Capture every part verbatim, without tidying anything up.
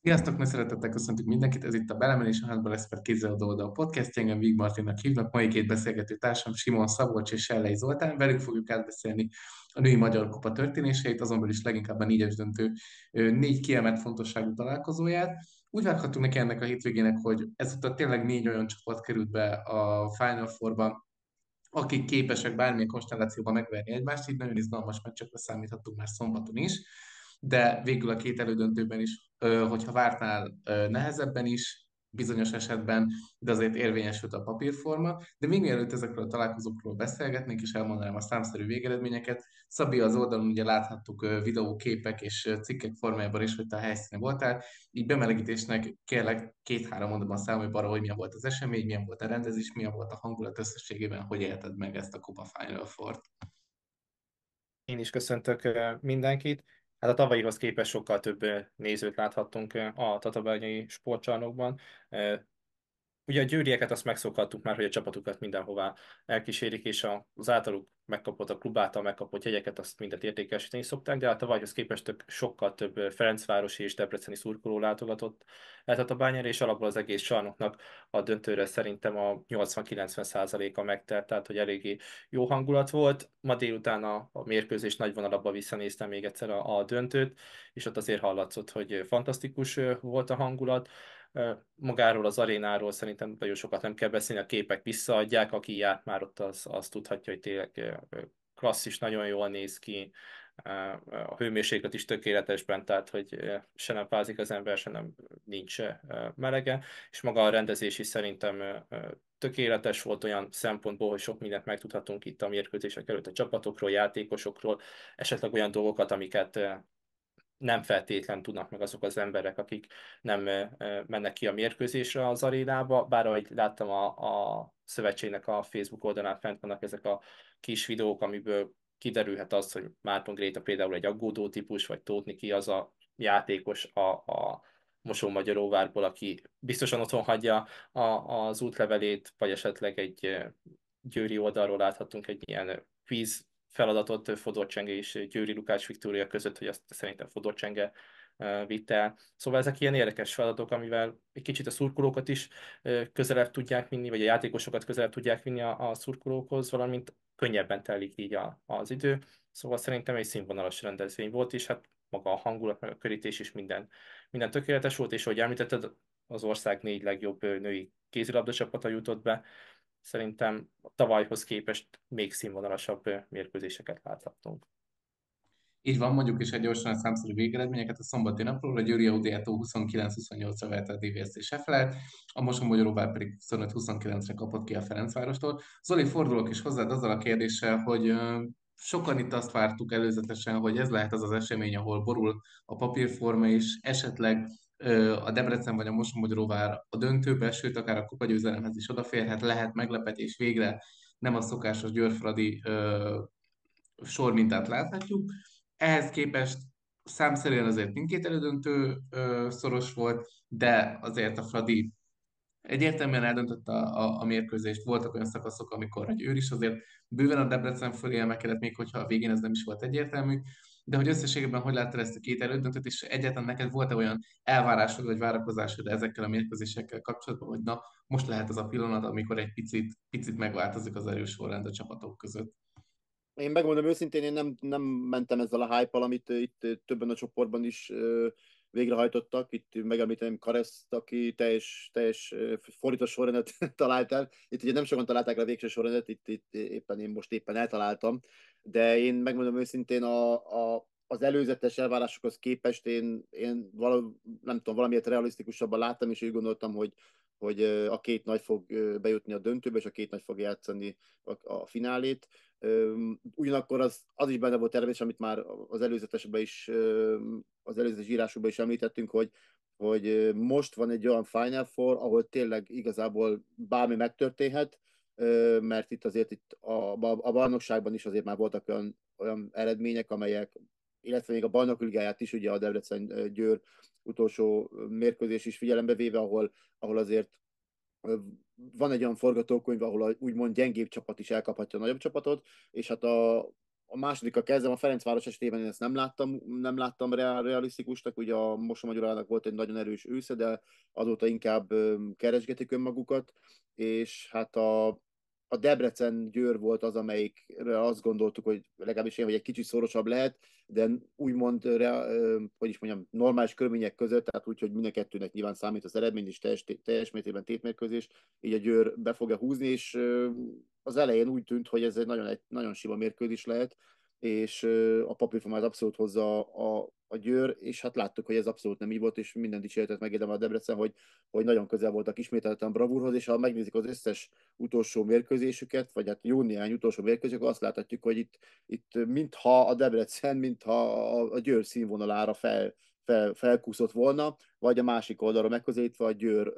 Sziasztok, nagy szeretettel köszöntük mindenkit, ez itt a Belemenés a házba lesz per kézzeladó oldal podcast, engem Vig Martinnak hívnak, mai két beszélgető társam Simon Szabolcs és Sellei Zoltán, velük fogjuk átbeszélni a női magyar kupa történéseit, azon belül is leginkább a négyes döntő ö, négy kiemelt fontosságú találkozóját. Úgy vághatunk neki ennek a hétvégének, hogy ezúttal tényleg négy olyan csapat került be a Final Four-ba, akik képesek bármilyen konstellációban megverni egymást, így nagyon izgalmas meccsekre számíthatunk már szombaton is, de végül a két elődöntőben is, ö, hogyha vártnál ö, nehezebben is, bizonyos esetben, de azért érvényesült a papírforma. De még mielőtt ezekről a találkozókról beszélgetnénk, és elmondanám a számszerű végeredményeket, Szabi, az oldalon ugye láthattuk ö, videóképek és ö, cikkek formájában is, hogy te a helyszínen voltál, így bemelegítésnek kérlek két-három mondatban számolj arra, hogy milyen volt az esemény, milyen volt a rendezés, milyen volt a hangulat összességében, hogy élted meg ezt a Kupa Final Four-t. Én is köszöntök ö, mindenkit. Hát a tavalyihoz képest sokkal több ö, nézőt láthattunk ö, a Tatabányai sportcsarnokban. Ö, Ugye a győrieket azt megszokhattuk már, hogy a csapatukat mindenhová elkísérik, és a- az általuk megkapott, a klub által megkapott jegyeket, azt mindet értékesíteni szokták, de hát tavalyhoz képest tök, sokkal több ö, ferencvárosi és debreceni szurkoló látogatott el Tatabányára, és alapból az egész csarnoknak a döntőre szerintem a nyolcvan-kilencven százaléka megtelt, tehát hogy eléggé jó hangulat volt. Ma délután a, a mérkőzés nagy vonalabban visszanéztem még egyszer a, a döntőt, és ott azért hallatszott, hogy fantasztikus ö, volt a hangulat. Magáról az arénáról szerintem nagyon sokat nem kell beszélni, a képek visszaadják, aki járt már ott, az, az tudhatja, hogy tényleg klasszis, nagyon jól néz ki, a hőmérséklet is tökéletesben, tehát hogy se nem fázik az ember, se nem nincs melege, és maga a rendezés is szerintem tökéletes volt olyan szempontból, hogy sok mindent megtudhatunk itt a mérkőzések előtt a csapatokról, játékosokról, esetleg olyan dolgokat, amiket nem feltétlen tudnak meg azok az emberek, akik nem mennek ki a mérkőzésre az arénába, bár ahogy láttam a, a szövetségnek a Facebook oldalán fent vannak ezek a kis videók, amiből kiderülhet az, hogy Márton Gréta például egy aggódó típus, vagy Tóth Niki az a játékos a, a Mosonmagyaróvárból, aki biztosan otthon hagyja a, az útlevelét, vagy esetleg egy győri oldalról láthatunk egy ilyen quiz feladatot Fodor Csenge és Győri Lukács Viktória között, hogy azt szerintem Fodor Csenge vitte el. Szóval ezek ilyen érdekes feladatok, amivel egy kicsit a szurkolókat is közelebb tudják vinni, vagy a játékosokat közelebb tudják vinni a, a szurkolókhoz, valamint könnyebben telik így a, az idő. Szóval szerintem egy színvonalas rendezvény volt, és hát maga a hangulat, meg a körítés is minden, minden tökéletes volt, és ahogy említetted, az ország négy legjobb női kézilabda csapata jutott be. Szerintem a tavalyhoz képest még színvonalasabb mérkőzéseket láthattunk. Így van, mondjuk is egy gyorsan a számszerű végeredményeket. A szombati napról a Győri Audiától huszonkilenc huszonnyolcra verte a dé vé es té Seffelet, a Mosonmagyaróvár pedig huszonöt huszonkilencre kapott ki a Ferencvárostól. Zoli, fordulok is hozzád azzal a kérdéssel, hogy ö, sokan itt azt vártuk előzetesen, hogy ez lehet az az esemény, ahol borul a papírforma, és esetleg ö, a Debrecen vagy a Mosonmagyaróvár a döntőbe, sőt akár a kupagyőzelemhez is odaférhet, lehet meglepetés végre, nem a szokásos Győrfradi ö, sormintát láthatjuk. Ehhez képest számszerűen azért mindkét elődöntő ö, szoros volt, de azért a Fradi egyértelműen eldöntötte a, a, a mérkőzést. Voltak olyan szakaszok, amikor egy őr is azért bőven a Debrecen fölé emelkedett, még hogyha a végén ez nem is volt egyértelmű. De hogy összességében hogy láttad ezt a két elődöntőt, és egyáltalán neked volt-e olyan elvárásod vagy várakozásod ezekkel a mérkőzésekkel kapcsolatban, hogy na, most lehet az a pillanat, amikor egy picit, picit megváltozik az erős sorrend a csapatok között? Én megmondom őszintén, én nem, nem mentem ezzel a hype-al, amit uh, itt uh, többen a csoportban is uh, végrehajtottak. Itt megemlíteném Kareszt, aki teljes, teljes uh, fordított sorrendet talált el. Itt ugye nem sokan találták le a végső sorrendet, itt, itt éppen én most éppen eltaláltam. De én megmondom őszintén, a, a, az előzetes elvárásokhoz képest én, én vala, nem tudom, valamiért realisztikusabban láttam, és úgy gondoltam, hogy, hogy uh, a két nagy fog uh, bejutni a döntőbe, és a két nagy fog játszani a, a finálét. Ugyanakkor az, az is benne volt természetesen, amit már az előzetesben is, az előzetes írásokban is említettünk, hogy, hogy most van egy olyan Final Four, ahol tényleg igazából bármi megtörténhet, mert itt azért itt a, a bajnokságban is azért már voltak olyan, olyan eredmények, amelyek, illetve még a bajnok ligáját is, ugye a Debrecen-Győr utolsó mérkőzés is figyelembe véve, ahol, ahol azért van egy olyan forgatókönyv, ahol a úgymond gyengébb csapat is elkaphatja a nagyobb csapatot, és hát a, a másodikkal kezdem, a Ferencváros esetében én ezt nem láttam, nem láttam real, realisztikusnak, ugye a Mosonmagyarának volt egy nagyon erős ősze, de azóta inkább keresgetik önmagukat, és hát a, a Debrecen-Győr volt az, amelyikre azt gondoltuk, hogy legalábbis én, hogy egy kicsit szorosabb lehet, de úgymond, rea, hogy is mondjam, normális körülmények között, tehát úgy, hogy mind a kettőnek nyilván számít az eredmény, és teljes, teljes mértékben tétmérkőzés, így a Győr be fogja húzni, és az elején úgy tűnt, hogy ez egy nagyon, egy nagyon sima mérkőzés lehet, és a papírformát abszolút hozza a, a, a Győr, és hát láttuk, hogy ez abszolút nem így volt, és minden dicséretet megérdemel a Debrecen, hogy, hogy nagyon közel voltak ismételten bravúrhoz, és ha megnézik az összes utolsó mérkőzésüket, vagy hát jó néhány utolsó mérkőzésük, azt láthatjuk, hogy itt, itt mintha a Debrecen, mintha a, a Győr színvonalára fel, fel, felkúszott volna, vagy a másik oldalra megközelítve a Győr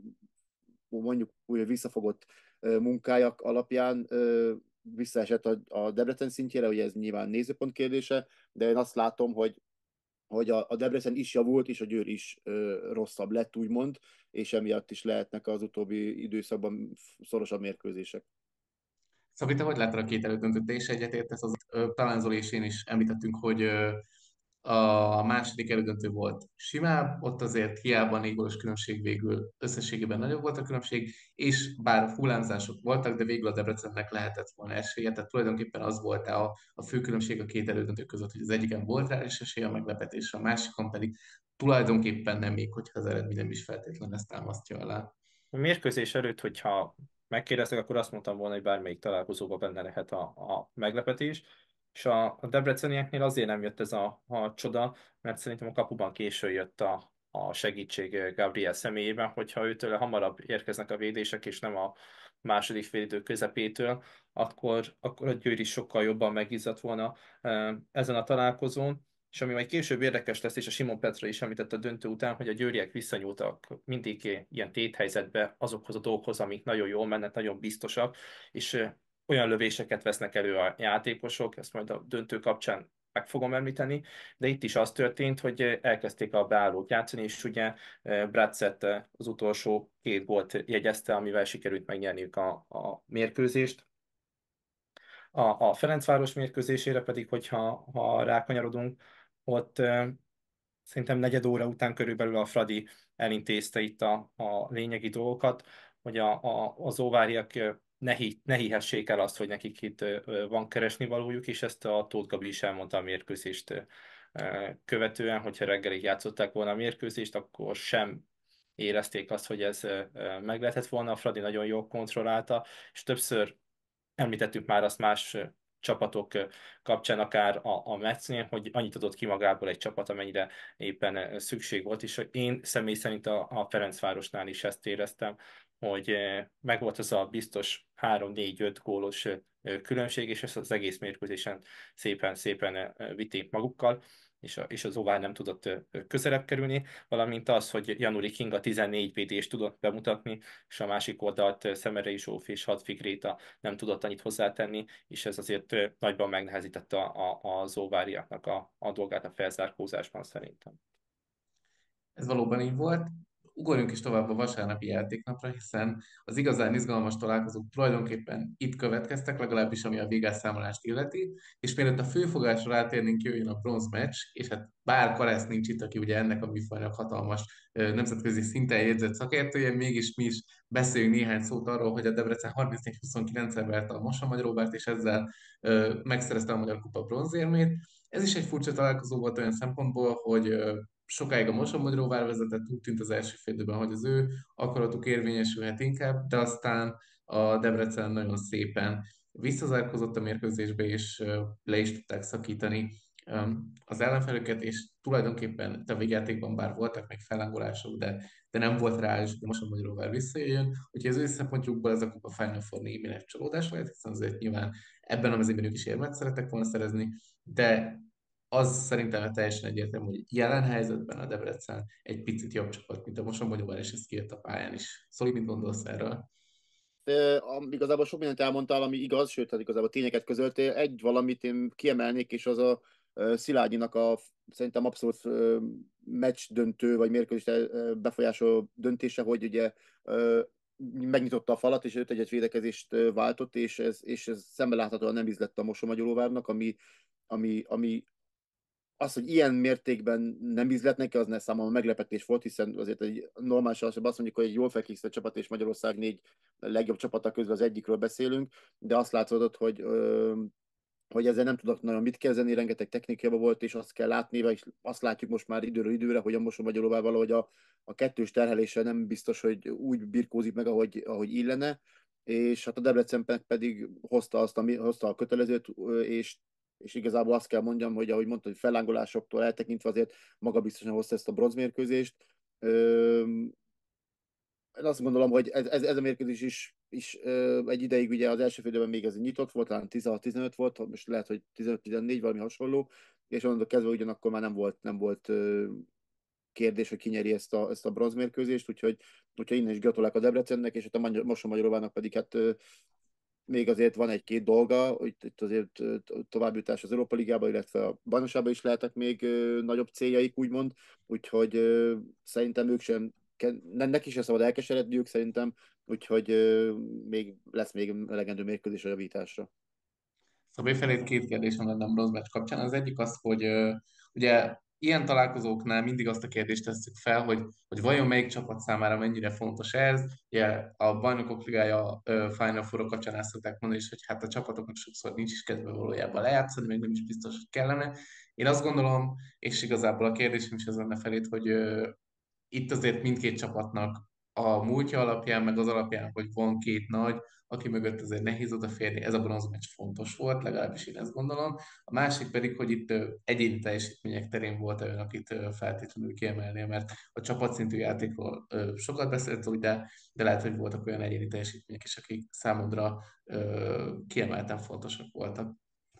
mondjuk úgy visszafogott munkájak alapján visszaesett a, a Debrecen szintjére, ugye ez nyilván nézőpont kérdése, de én azt látom, hogy, hogy a, a Debrecen is javult, és a Győr is ö, rosszabb lett, úgymond, és emiatt is lehetnek az utóbbi időszakban szorosabb mérkőzések. Szabi, te hogy láttad a két elődöntőt? Te is egyetértesz, az, ö, talán Zoli és én is említettünk, hogy ö, a második elődöntő volt simább, ott azért hiába négy gólos különbség végül összességében nagyobb volt a különbség, és bár hullámzások voltak, de végül a Debrecennek lehetett volna esélye, tehát tulajdonképpen az volt a, a fő különbség a két elődöntő között, hogy az egyiken volt rá is esélye a meglepetésre, a másikon pedig tulajdonképpen nem, még hogyha az eredmény nem is feltétlenül ezt támasztja alá. A mérkőzés előtt, hogyha megkérdeztek, akkor azt mondtam volna, hogy bármelyik találkozóban benne lehet a, a meglepetés. És a, a debrecenieknél azért nem jött ez a, a csoda, mert szerintem a kapuban késő jött a, a segítség Gabriel személyében, hogyha őtől hamarabb érkeznek a védések, és nem a második félidő közepétől, akkor, akkor a Győr is sokkal jobban megizzadt volna eh, ezen a találkozón. És ami majd később érdekes lesz, és a Simon Petra is említette a döntő után, hogy a győriek visszanyúltak mindig ilyen téthelyzetbe azokhoz a dolgokhoz, amik nagyon jól mennek, nagyon biztosak, és olyan lövéseket vesznek elő a játékosok, ezt majd a döntő kapcsán meg fogom említeni, de itt is az történt, hogy elkezdték a beállót játszani, és ugye Bracet az utolsó két gólt jegyezte, amivel sikerült megnyerniük a, a mérkőzést. A, a Ferencváros mérkőzésére pedig, hogyha ha rákanyarodunk, ott szerintem negyed óra után körülbelül a Fradi elintézte itt a, a lényegi dolgokat, hogy a, a, az óváriak ne, hi, ne hihessék el azt, hogy nekik itt van keresni valójuk, és ezt a Tóth Gabi is elmondta a mérkőzést követően, hogyha reggelig játszották volna a mérkőzést, akkor sem érezték azt, hogy ez meg lehetett volna. A Fradi nagyon jól kontrollálta, és többször említettük már azt más csapatok kapcsán, akár a, a Metsznél, hogy annyit adott ki magából egy csapat, amennyire éppen szükség volt, és én személy szerint a, a Ferencvárosnál is ezt éreztem, hogy megvolt az a biztos három négy öt gólos különbség, és ezt az egész mérkőzésen szépen-szépen vitték magukkal, és, a, és az Ovár nem tudott közelebb kerülni, valamint az, hogy Januri Kinga tizennégy védést tudott bemutatni, és a másik oldalt Szemerei Zsófi és Hadvig Gréta nem tudott annyit hozzátenni, és ez azért nagyban megnehezítette a, a, az óváriaknak a, a dolgát a felzárkózásban szerintem. Ez valóban így volt. Ugorjunk is tovább a vasárnapi játéknapra, hiszen az igazán izgalmas találkozók tulajdonképpen itt következtek, legalábbis ami a végásszámolást illeti, és mielőtt a főfogásra rátérnénk, jöjjön a bronz meccs, és hát bár Karesz nincs itt, aki ugye ennek a műfajnak hatalmas nemzetközi szinten jegyzett szakértője, mégis mi is beszéljünk néhány szót arról, hogy a Debrecen harmincnégy huszonkilenccel verte a Mosonmagyaróvárt, és ezzel ö, megszerezte a Magyar Kupa bronzérmét. Ez is egy furcsa találkozó volt olyan szempontból, hogy ö, sokáig a Mosonmagyaróvár vezetett, úgy tűnt az első fél időben, hogy az ő akaratuk érvényesülhet inkább, de aztán a Debrecen nagyon szépen visszazárkozott a mérkőzésbe, és ö, le is tudták szakítani az ellenfelőket, és tulajdonképpen a végjátékban bár voltak még fellángolások, de, de nem volt rá, és most a Magyaróvár visszajöjjön. Úgyhogy az ő szempontjukból ez a kupa Final Four némileg csalódás lehet, hiszen azért nyilván ebben a mezőben ők is érmet szerettek volna szerezni, de az szerintem teljesen egyértelmű, hogy jelen helyzetben a Debrecen egy picit jobb csapat, mint a Mosonmagyaróvár, és ez kijött a pályán is. Szóval mit gondolsz erről? De, am- igazából sok mindent elmondtál, ami igaz, sőt, hát igazából tényeket közöltél. Egy valamit én kiemelnék, és az a ö, Szilágyinak a szerintem abszolút ö, meccs döntő, vagy mérkőzést ö, befolyásoló döntése, hogy ugye ö, megnyitotta a falat, és öt egyes védekezést váltott, és ez, és ez szemben láthatóan nem ízlett a Mosonmagyaróvárnak, ami, ami, ami az, hogy ilyen mértékben nem ízlett neki, az ne számomra meglepetés volt, hiszen azért egy normális esetben azt mondjuk, hogy egy jól felkészített csapat és Magyarország négy legjobb csapata közül az egyikről beszélünk, de azt látszódott, hogy ö, hogy ezzel nem tudok nagyon mit kezdeni, rengeteg technikában volt, és azt kell látni, és azt látjuk most már időről időre, hogy a Mosonmagyaróvár valahogy a, a kettős terhelése nem biztos, hogy úgy birkózik meg, ahogy, ahogy illene, és hát a Debrecen pedig hozta, azt, ami, hozta a kötelezőt, és és igazából azt kell mondjam, hogy ahogy mondtad, hogy fellángolásoktól eltekintve azért magabiztosan hozta ezt a bronzmérkőzést. Én azt gondolom, hogy ez, ez, ez a mérkőzés is, is ö, egy ideig ugye az első félidőben még ez nyitott volt, talán tizenhat tizenöt volt, most lehet, hogy tizenöt tizennégy, valami hasonló, és onnantól kezdve ugyanakkor már nem volt, nem volt ö, kérdés, hogy kinyeri ezt a, ezt a bronzmérkőzést, úgyhogy, úgyhogy innen is gratulálok a Debrecennek, és hát a Magyar- Moson-Magyaróvának pedig hát ö, még azért van egy-két dolga, hogy itt azért ö, továbbjutás az Európa Ligába, illetve a bajnokságba is lehetnek még ö, nagyobb céljaik, úgymond, úgyhogy ö, szerintem ők sem, ke- ne, neki sem szabad elkeseredniük szerintem, úgyhogy ö, még lesz még elegendő mérkőzés a javításra. Szóval befelé két kérdésem lenne a bronz meccs kapcsán. Az egyik az, hogy ö, ugye ilyen találkozóknál mindig azt a kérdést tesszük fel, hogy, hogy vajon melyik csapat számára mennyire fontos ez. Ugye a Bajnokok Ligája ö, Final Four kapcsán azt szokták mondani, és hogy hát a csapatoknak sokszor nincs is kedve valójában lejátszani, meg nem is biztos, hogy kellene. Én azt gondolom, és igazából a kérdésem is az lenne felét, hogy ö, itt azért mindkét csapatnak a múltja alapján, meg az alapján, hogy van két nagy, aki mögött azért nehéz odaférni, ez a bronzmeccs fontos volt, legalábbis én ezt gondolom. A másik pedig, hogy itt ö, egyéni teljesítmények terén volt olyan, akit ö, feltétlenül kiemelni, mert a csapatszintű játékról ö, sokat beszélt, de, de lehet, hogy voltak olyan egyéni teljesítmények is, akik számodra ö, kiemelten fontosak voltak.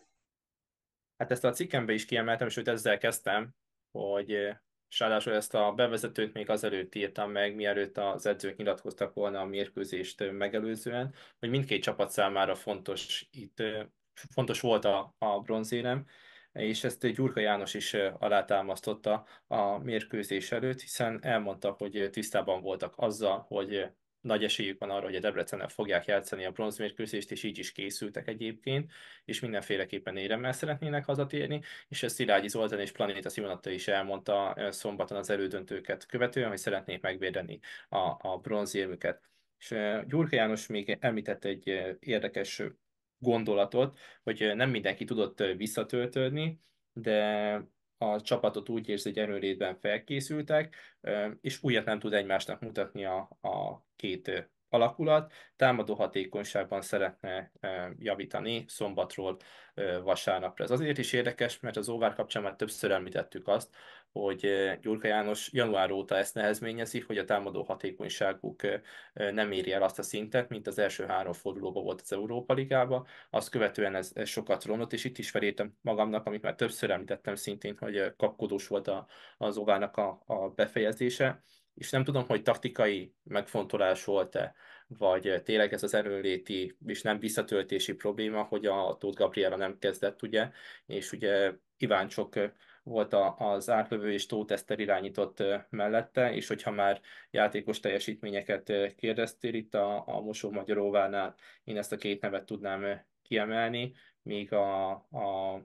Hát ezt a cikkembe is kiemeltem, sőt ezzel kezdtem, hogy eh, és ráadásul ezt a bevezetőt még azelőtt írtam meg, mielőtt az edzők nyilatkoztak volna a mérkőzést eh, megelőzően, hogy mindkét csapat számára fontos itt, eh, fontos volt a, a bronzérem, és ezt Gyurka János is eh, alátámasztotta a mérkőzés előtt, hiszen elmondta, hogy eh, tisztában voltak azzal, hogy eh, nagy esélyük van arra, hogy a Debrecennel fogják játszani a bronzmérkőzést, és így is készültek egyébként, és mindenféleképpen éremmel szeretnének hazatérni, és ezt Szilágyi Zoltán és Planéta Simonatta is elmondta eh, szombaton az elődöntőket követően, hogy szeretnék megvédeni a, a bronzérmüket. És eh, Gyurka János még említett egy eh, érdekes gondolatot, hogy eh, nem mindenki tudott eh, visszatöltődni, de a csapatot úgy érzi, hogy erőnlétben felkészültek, eh, és újat nem tud egymásnak mutatni a, a két eh, alakulat. Támadó hatékonyságban szeretne eh, javítani szombatról eh, vasárnapra. Ez azért is érdekes, mert az Óvár kapcsán már többször említettük azt, hogy eh, Gyurka János január óta ezt nehezményezi, hogy a támadó hatékonyságuk eh, eh, nem éri el azt a szintet, mint az első három fordulóban volt az Európa Ligában. Azt követően ez, ez sokat romlott, és itt is felírtam magamnak, amit már többször említettem szintén, hogy eh, kapkodós volt a, az Óvárnak a, a befejezése, és nem tudom, hogy taktikai megfontolás volt-e, vagy tényleg ez az erőnléti és nem visszatöltési probléma, hogy a Tóth Gabriela nem kezdett, ugye, és ugye Iváncsok volt a, az átlövő és Tóth Eszter irányított mellette, és hogyha már játékos teljesítményeket kérdeztél itt a, a Mosó-Magyaróvánál, én ezt a két nevet tudnám kiemelni, míg a, a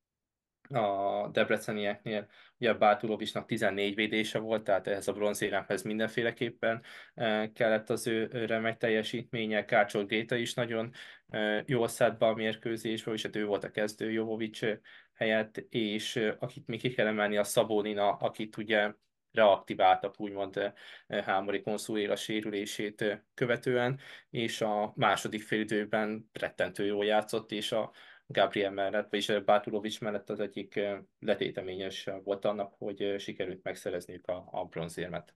a debrecenieknél. Ugye a Bátulovicsnak tizennégy védése volt, tehát ehhez a bronzéremhez mindenféleképpen eh, kellett az ő ő remek teljesítménye. Kácsol Géta is nagyon eh, jól szállt be a mérkőzésbe, és hát ő volt a kezdő Jovovics eh, helyett, és eh, akit még ki kell emelni, a Szabónina, akit ugye reaktiváltak, úgymond eh, Hámori Konszúél a sérülését eh, követően, és a második félidőben rettentő jól játszott, és a Gabriel mellett, vagyis Bátulovics mellett az egyik eh, letéteményes volt annak, hogy eh, sikerült megszerezniük a, a bronzérmet.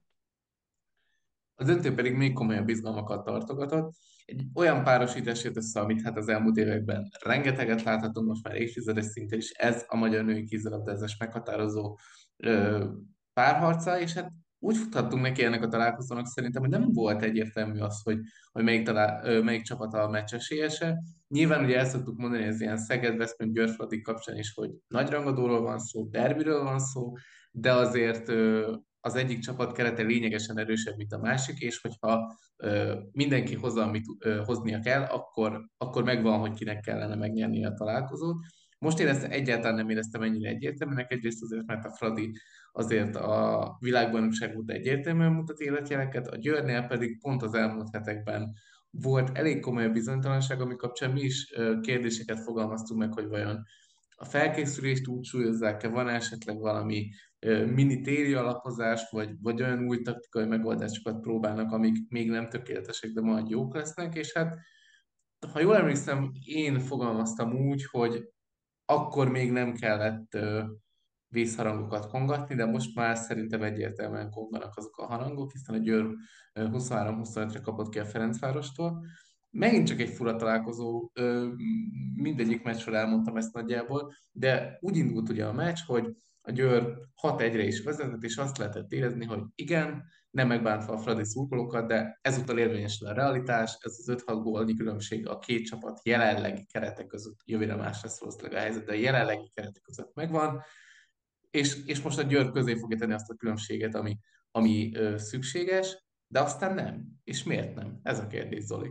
A döntő pedig még komolyabb izgalmakat tartogatott. Egy olyan párosítás jött össze, amit hát az elmúlt években rengeteget láthatunk, most már évtizedes szinten is, ez a magyar női kézilabdázás meghatározó ö, párharca, és hát úgy futhattunk neki ennek a találkozónak szerintem, hogy nem volt egyértelmű az, hogy, hogy melyik, talál, ö, melyik csapat a meccs esélyese. Nyilván ugye el szoktuk mondani, hogy ez ilyen Szeged, Veszprém, Győr-Fradi kapcsán is, hogy nagy rangadóról van szó, derbiről van szó, de azért ö, az egyik csapat kerete lényegesen erősebb, mint a másik, és hogyha ö, mindenki hozza, amit ö, hoznia kell, akkor, akkor megvan, hogy kinek kellene megnyerni a találkozót. Most én ezt egyáltalán nem éreztem ennyire egyértelműnek, egyrészt azért, mert a Fradi azért a világbajnokság óta egyértelműen mutat életjeleket, a Győrnél pedig pont az elmúlt hetekben volt elég komoly bizonytalanság, ami kapcsán mi is ö, kérdéseket fogalmaztunk meg, hogy vajon a felkészülést úgy súlyozzák-e, van esetleg valami ö, mini téri alapozás, vagy, vagy olyan új taktikai megoldásokat próbálnak, amik még nem tökéletesek, de majd jók lesznek, és hát ha jól emlékszem, én fogalmaztam úgy, hogy akkor még nem kellett ö, vészharangokat kongatni, de most már szerintem egyértelműen konganak azok a harangok, hiszen a Győr ö, huszonhárom huszonötre kapott ki a Ferencvárostól. Megint csak egy fura találkozó, ö, mindegyik meccsről elmondtam ezt nagyjából, de úgy indult ugye a meccs, hogy a Győr hat egyre is vezetett, és azt lehetett érezni, hogy igen, nem megbántva a Fradi szurkolókat, de ezúttal érvényesül a realitás, ez az öt-hat gólnyi különbség a két csapat jelenlegi keretek között, jövőre más lesz valószínűleg a helyzet, de a jelenlegi keretek között megvan, és, és most a Győr közé fogja tenni azt a különbséget, ami, ami ö, szükséges, de aztán nem. És miért nem? Ez a kérdés, Zoli.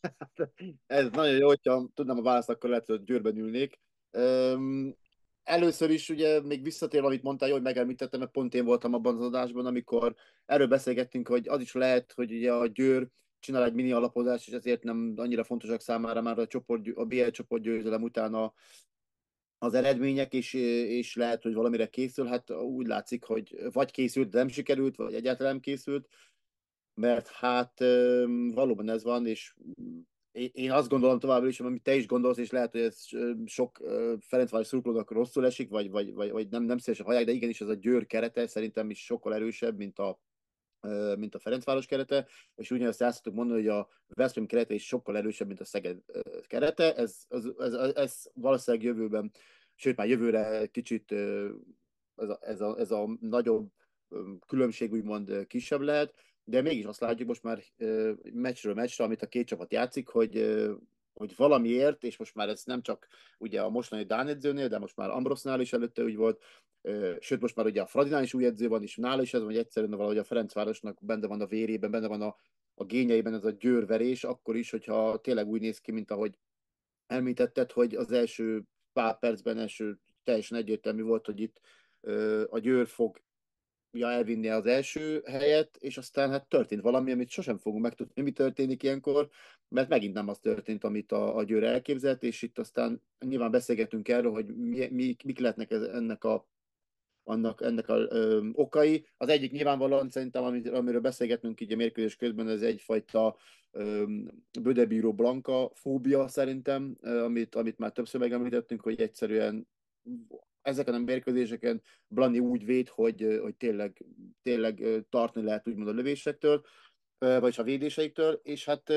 Ez nagyon jó, hogyha tudnám a választ, akkor lehet, hogy Győrben ülnék. Öm, először is ugye még visszatérve, amit mondtál, jó, hogy megemlítettem, mert pont én voltam abban az adásban, amikor erről beszélgettünk, hogy az is lehet, hogy ugye a Győr csinál egy mini alapozást, és ezért nem annyira fontosak számára már a, csoport, a bé el csoportgyőzelem után a, az eredmények, és, és lehet, hogy valamire készül. Hát úgy látszik, hogy vagy készült, de nem sikerült, vagy egyáltalán nem készült, mert hát öm, valóban ez van, és én én azt gondolom továbbra is, amit te is gondolsz, és lehet, hogy ez ö, sok ö, Ferencváros szurkolónak rosszul esik, vagy, vagy, vagy, vagy nem, nem szívesen hallják, de igenis ez a Győr kerete szerintem is sokkal erősebb, mint a, ö, mint a Ferencváros kerete, és ugyanezt el szoktuk mondani, hogy a Veszprém kerete is sokkal erősebb, mint a Szeged ö, kerete. Ez, ez, ez, ez, ez valószínűleg jövőben, sőt már jövőre kicsit ö, ez a, ez a, ez a nagyobb ö, különbség úgymond ö, kisebb lehet, de mégis azt látjuk most már ö, meccsről meccsre, amit a két csapat játszik, hogy, ö, hogy valamiért, és most már ez nem csak ugye a mostani Dán edzőnél, de most már Ambrosnál is előtte úgy volt, ö, sőt most már ugye a Fradinál is új edző van, és nála is ez van, hogy egyszerűen valahogy a Ferencvárosnak benne van a vérében, benne van a, a génjeiben ez a győrverés, akkor is, hogyha tényleg úgy néz ki, mint ahogy említetted, hogy az első pár percben első teljesen egyértelmű volt, hogy itt ö, a Győr fog ja, elvinni az első helyet, és aztán hát történt valami, amit sosem fogunk megtudni, mi történik ilyenkor, mert megint nem az történt, amit a, a Győr elképzelt, és itt aztán nyilván beszélgetünk erről, hogy mi, mi, mik lehetnek ez, ennek a annak, ennek a ö, okai. Az egyik nyilvánvalóan szerintem, amit, amiről beszélgetünk így a mérkőzés közben, ez egyfajta ö, Bödebíró Blanka fóbia szerintem, ö, amit, amit már többször megemlítettünk, hogy egyszerűen ezeken a mérkőzéseken Blani úgy véd, hogy, hogy tényleg, tényleg tartani lehet úgymond a lövésektől, vagyis a védéseiktől, és hát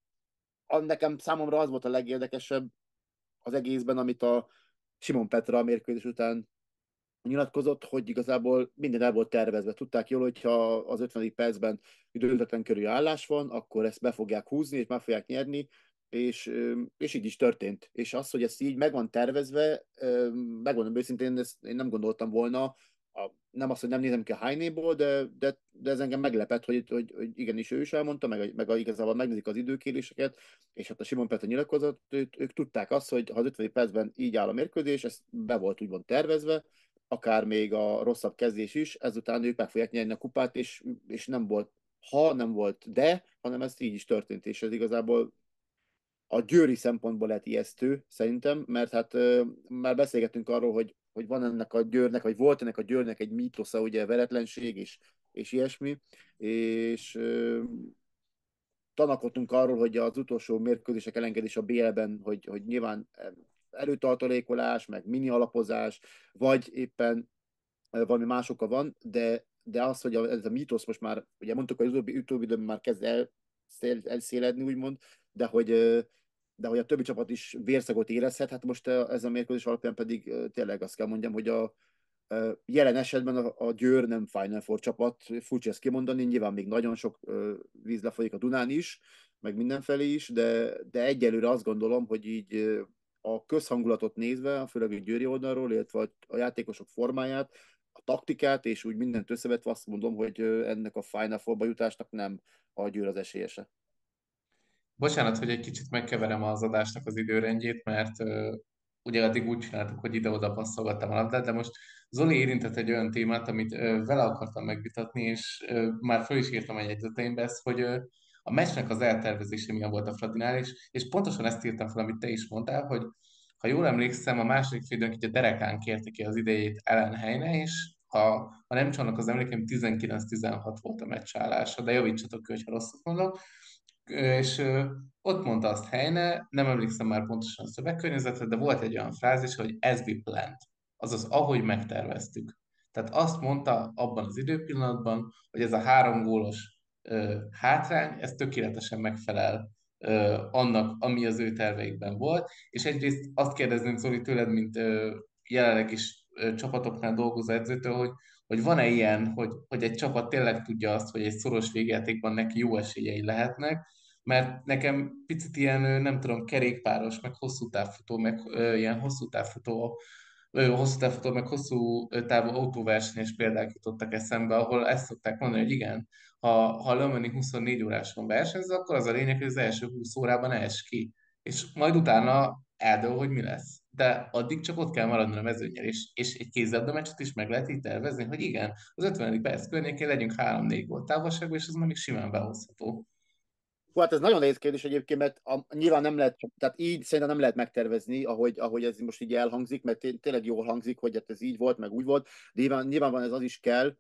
nekem számomra az volt a legérdekesebb az egészben, amit a Simon Petra a mérkőzés után nyilatkozott, hogy igazából minden el volt tervezve. Tudták jól, hogyha az ötvenedik percben időtlen körül állás van, akkor ezt be fogják húzni, és meg fogják nyerni, és, és így is történt. És az, hogy ezt így meg van tervezve, megmondom őszintén, ezt én nem gondoltam volna, a, nem azt, hogy nem nézem ki a Heinéból, de, de, de ez engem meglepett, hogy, hogy, hogy igenis ő is elmondta, meg, meg a, igazából megnézik az időkéréseket, és hát a Simon Petra nyilatkozott, ők, ők tudták azt, hogy ha az ötvenedik percben így áll a mérkőzés, ez be volt úgymond tervezve, akár még a rosszabb kezdés is, ezután ők meg fogják nyerni a kupát, és, és nem volt ha, nem volt de, hanem ez így is történt, és ez igazából a győri szempontból lett ijesztő, szerintem, mert hát ö, már beszélgettünk arról, hogy, hogy van ennek a győrnek, vagy volt ennek a győrnek egy mítosza, ugye veretlenség és, és ilyesmi, és ö, tanakodtunk arról, hogy az utolsó mérkőzések elengedés a bé el-ben, hogy, hogy nyilván előtartalékolás, meg mini alapozás, vagy éppen valami más oka van, de, de az, hogy a, ez a mítosz most már, ugye mondtuk, hogy az utóbbi, utóbbi időben már kezd el, elszéledni, úgymond, de hogy, de hogy a többi csapat is vérszagot érezhet, hát most ez a mérkőzés alapján pedig tényleg azt kell mondjam, hogy a, jelen esetben a, a Győr nem Final Four csapat, furcsa ezt kimondani, nyilván még nagyon sok víz lefolyik a Dunán is, meg mindenfelé is, de, de egyelőre azt gondolom, hogy így a közhangulatot nézve, főleg a Győri oldalról, illetve a játékosok formáját, a taktikát, és úgy mindent összevetve azt mondom, hogy ennek a Final Four-ba jutásnak nem a Győr az esélyese. Bocsánat, hogy egy kicsit megkeverem az adásnak az időrendjét, mert uh, ugye addig úgy csináltuk, hogy ide-oda passzolgattam a labdát, de most Zoli érintett egy olyan témát, amit uh, vele akartam megvitatni, és uh, már fel is írtam egy jegyzeteimbe ezt, hogy uh, a meccsnek az eltervezése milyen volt a Fradinál, és, és pontosan ezt írtam fel, amit te is mondtál, hogy ha jól emlékszem, a második félidőn így a derekán kérte ki az idejét Ellen Heine, és ha, ha nem csalnak az emlékeim, tizenkilenc tizenhat volt a meccsállása, de javítsatok ki, hogyha rosszat mondok. És ö, ott mondta azt Heine, nem emlékszem már pontosan a szövegkörnyezetre, de volt egy olyan frázis, hogy as we planned, azaz ahogy megterveztük. Tehát azt mondta abban az időpillanatban, hogy ez a három gólos ö, hátrány, ez tökéletesen megfelel ö, annak, ami az ő terveikben volt, és egyrészt azt kérdezném Zoli tőled, mint ö, jelenleg is ö, csapatoknál dolgozó edzőtől, hogy hogy van-e ilyen, hogy, hogy egy csapat tényleg tudja azt, hogy egy szoros végjátékban neki jó esélyei lehetnek, mert nekem picit ilyen, ö, nem tudom, kerékpáros, meg hosszú távfutó, meg ö, ilyen hosszú távfutó, ö, hosszú távfutó, meg hosszú ö, távú autóversenyes példák jutottak eszembe, ahol ezt szokták mondani, hogy igen, ha, ha Lemani huszonnégy óráson versenyez, akkor az a lényeg, hogy az első húsz órában ne es ki, és majd utána eldől, hogy mi lesz. De addig csak ott kell maradni a mezőnyel, és, és egy kézilabda meccset is meg lehet így tervezni, hogy igen, az ötvenedik perc környékén legyünk három-négy gólt távolságban, és az még simán behozható. Hú, hát ez nagyon nehéz kérdés egyébként, mert a, nyilván nem lehet, tehát így szerintem nem lehet megtervezni, ahogy, ahogy ez most így elhangzik, mert té- tényleg jól hangzik, hogy hát ez így volt, meg úgy volt, de nyilván, nyilván van ez az is kell,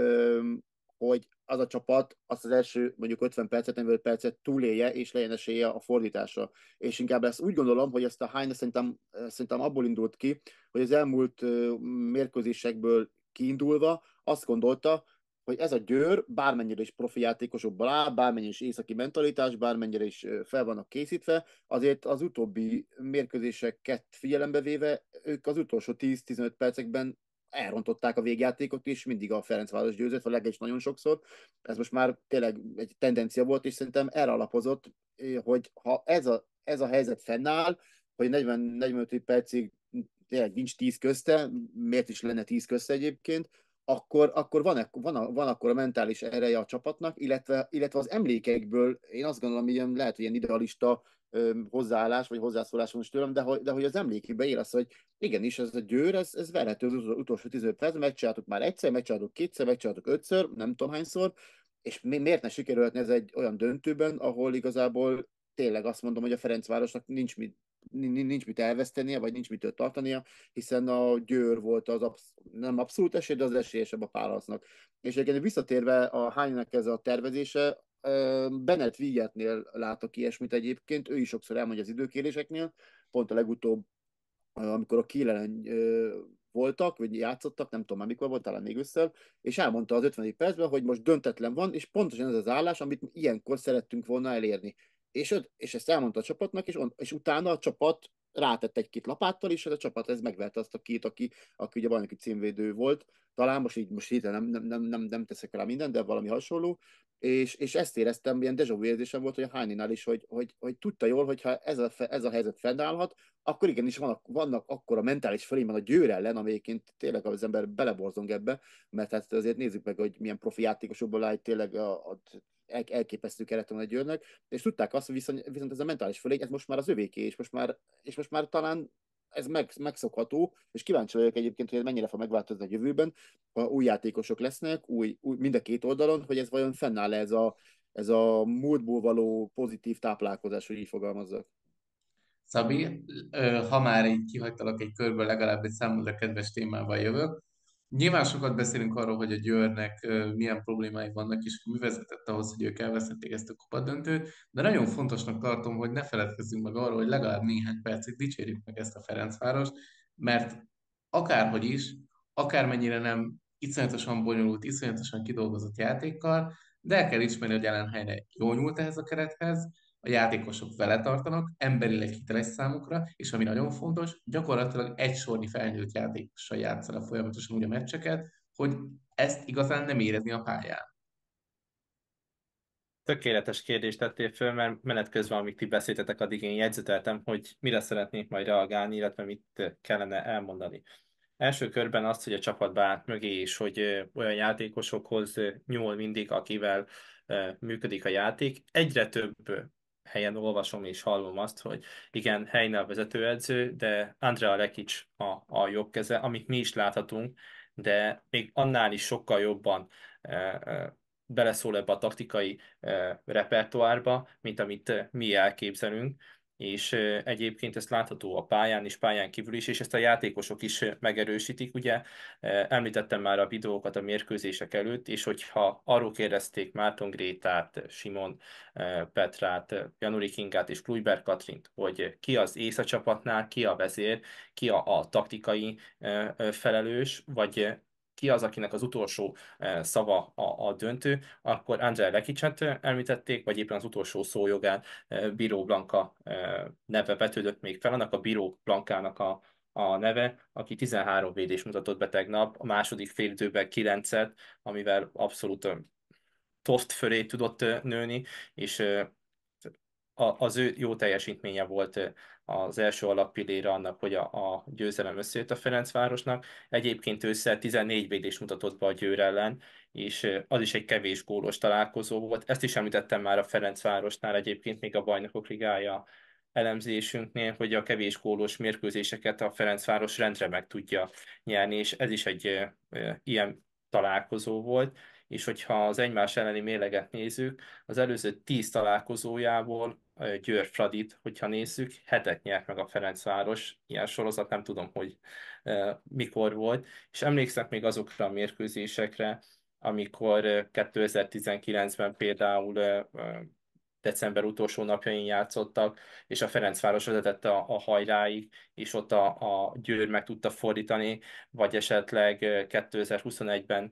öm, hogy az a csapat azt az első mondjuk ötven percet, negyvenöt percet túlélje, és legyen esélye a fordításra. És inkább ezt úgy gondolom, hogy ezt a Heine szerintem, szerintem abból indult ki, hogy az elmúlt ö, mérkőzésekből kiindulva azt gondolta, hogy ez a Győr bármennyire is profi játékosokból áll, bármennyire is északi mentalitás, bármennyire is fel vannak készítve, azért az utóbbi mérkőzéseket figyelembe véve, ők az utolsó tíz-tizenöt percekben elrontották a végjátékot, és mindig a Ferencváros győzött, vagy legalábbis nagyon sokszor. Ez most már tényleg egy tendencia volt, és szerintem erre alapozott, hogy ha ez a, ez a helyzet fennáll, hogy negyven-negyvenöt percig tényleg nincs tíz közte, miért is lenne tíz közte egyébként, akkor, akkor van, van, a, van akkor a mentális ereje a csapatnak, illetve, illetve az emlékeikből, én azt gondolom, hogy ilyen, lehet, hogy ilyen idealista ö, hozzáállás, vagy hozzászólás van is tőlem, de, hogy, de hogy az emlékébe él az, hogy igenis, ez a Győr, ez, ez verhető az utolsó tizenöt percben, megcsináltuk már egyszer, megcsináltuk kétszer, megcsináltuk ötször, nem tudom hányszor, és mi, miért ne sikerülhetne ez egy olyan döntőben, ahol igazából tényleg azt mondom, hogy a Ferencvárosnak nincs mit nincs mit elvesztenie, vagy nincs mitől tartania, hiszen a Győr volt az absz- nem abszolút esély, de az esélyesebb a pálasznak. És egyébként visszatérve a Hánynak ez a tervezése, Bennett Vigetnél látok ilyesmit egyébként, ő is sokszor elmondja az időkéréseknél, pont a legutóbb, amikor a Kiel voltak, vagy játszottak, nem tudom már mikor volt, talán még össze, és elmondta az ötvenedik percben, hogy most döntetlen van, és pontosan ez az állás, amit ilyenkor szerettünk volna elérni. És, öt, és ezt elmondta a csapatnak, és, on, és utána a csapat rátett egy-két lapáttal, és ez a csapat ez megverte azt a két, aki, aki ugye bajnoki címvédő volt. Talán most így most hirtelen nem, nem, nem, nem, nem teszek rá mindent, de valami hasonló. És, és ezt éreztem, ilyen déjà vu érzésem volt, hogy a Heininál is, hogy, hogy, hogy tudta jól, hogy ha ez a, ez a helyzet fennállhat, akkor igenis vannak, vannak akkor a mentális fölényben a Győr ellen, amelyiként tényleg az ember beleborzong ebbe, mert hát azért nézzük meg, hogy milyen profi játékosokból áll tényleg a, a el, elképesztő keretem a Győrnek, és tudták azt, hogy viszont, viszont ez a mentális fölény, ez most már az övéké, és most már, és most már talán ez meg, megszokható, és kíváncsi vagyok egyébként, hogy ez mennyire fog megváltozni a jövőben, ha új játékosok lesznek, új, új, mind a két oldalon, hogy ez vajon fennáll ez a, ez a múltból való pozitív táplálkozás, hogy így fogalmazzak. Szabi, ö, ha már így kihagytalak egy körből, legalább egy számodra kedves témával jövök. Nyilván sokat beszélünk arról, hogy a Győrnek ö, milyen problémái vannak, és mi vezetett ahhoz, hogy ők elvesztették ezt a kupadöntőt, de nagyon fontosnak tartom, hogy ne feledkezzünk meg arról, hogy legalább néhány percig dicsérjük meg ezt a Ferencvárost, mert akárhogy is, akármennyire nem iszonyatosan bonyolult, iszonyatosan kidolgozott játékkal, de el kell ismerni, hogy Ellen Heine jól nyúlt ehhez a kerethez, a játékosok vele tartanak, emberileg hiteles számukra, és ami nagyon fontos, gyakorlatilag egy sornyi felnőtt játékossal játszanak folyamatosan úgy a meccseket, hogy ezt igazán nem érezni a pályán. Tökéletes kérdést tettél föl, mert menet közben, amíg ti beszéltetek, addig én jegyzeteltem, hogy mire szeretnék majd reagálni, illetve mit kellene elmondani. Első körben azt, hogy a csapat beállt mögé, és hogy ö, olyan játékosokhoz ö, nyúl mindig, akivel ö, működik a játék. Egyre több ö, helyen olvasom és hallom azt, hogy igen, Heine a vezetőedző, de Andrea Lekic a, a jobb keze, amit mi is láthatunk, de még annál is sokkal jobban ö, ö, beleszól ebbe a taktikai ö, repertoárba, mint amit ö, mi elképzelünk, és ö, egyébként ezt látható a pályán is, pályán kívül is, és ezt a játékosok is ö, megerősítik. Ugye ö, említettem már a videókat a mérkőzések előtt, és hogyha arról kérdezték Márton Grétát, Simon ö, Petrát, ö, Januri Kingát és Kluiber Katrint, hogy ki az ész a csapatnál, ki a vezér, ki a, a taktikai ö, ö, felelős, vagy ö, ki az, akinek az utolsó ö, szava a, a döntő, akkor Andrzej Lekicset ö, említették, vagy éppen az utolsó szójogán Bíró Blanka neve vetődött még fel, annak a Bíró Blankának a, a neve, aki tizenhárom védés mutatott be tegnap, a második fél időben kilencet, amivel abszolút toszt fölé tudott nőni, és a- az ő jó teljesítménye volt az első alappillére annak, hogy a, a győzelem összejött a Ferencvárosnak. Egyébként ősszel tizennégy védést mutatott be a Győr ellen, és az is egy kevés gólos találkozó volt. Ezt is említettem már a Ferencvárosnál egyébként még a Bajnokok Ligája elemzésünknél, hogy a kevés gólos mérkőzéseket a Ferencváros rendre meg tudja nyerni, és ez is egy e, e, ilyen találkozó volt. És hogyha az egymás elleni mérleget nézzük, az előző tíz találkozójából Győr Fradit, hogyha nézzük, hetet nyert meg a Ferencváros. Ilyen sorozat nem tudom, hogy mikor volt. És emlékszek még azokra a mérkőzésekre, amikor kétezer-tizenkilencben például december utolsó napjain játszottak, és a Ferencváros vezetette a, a hajráig, és ott a, a Győr meg tudta fordítani, vagy esetleg kétezer-huszonegyben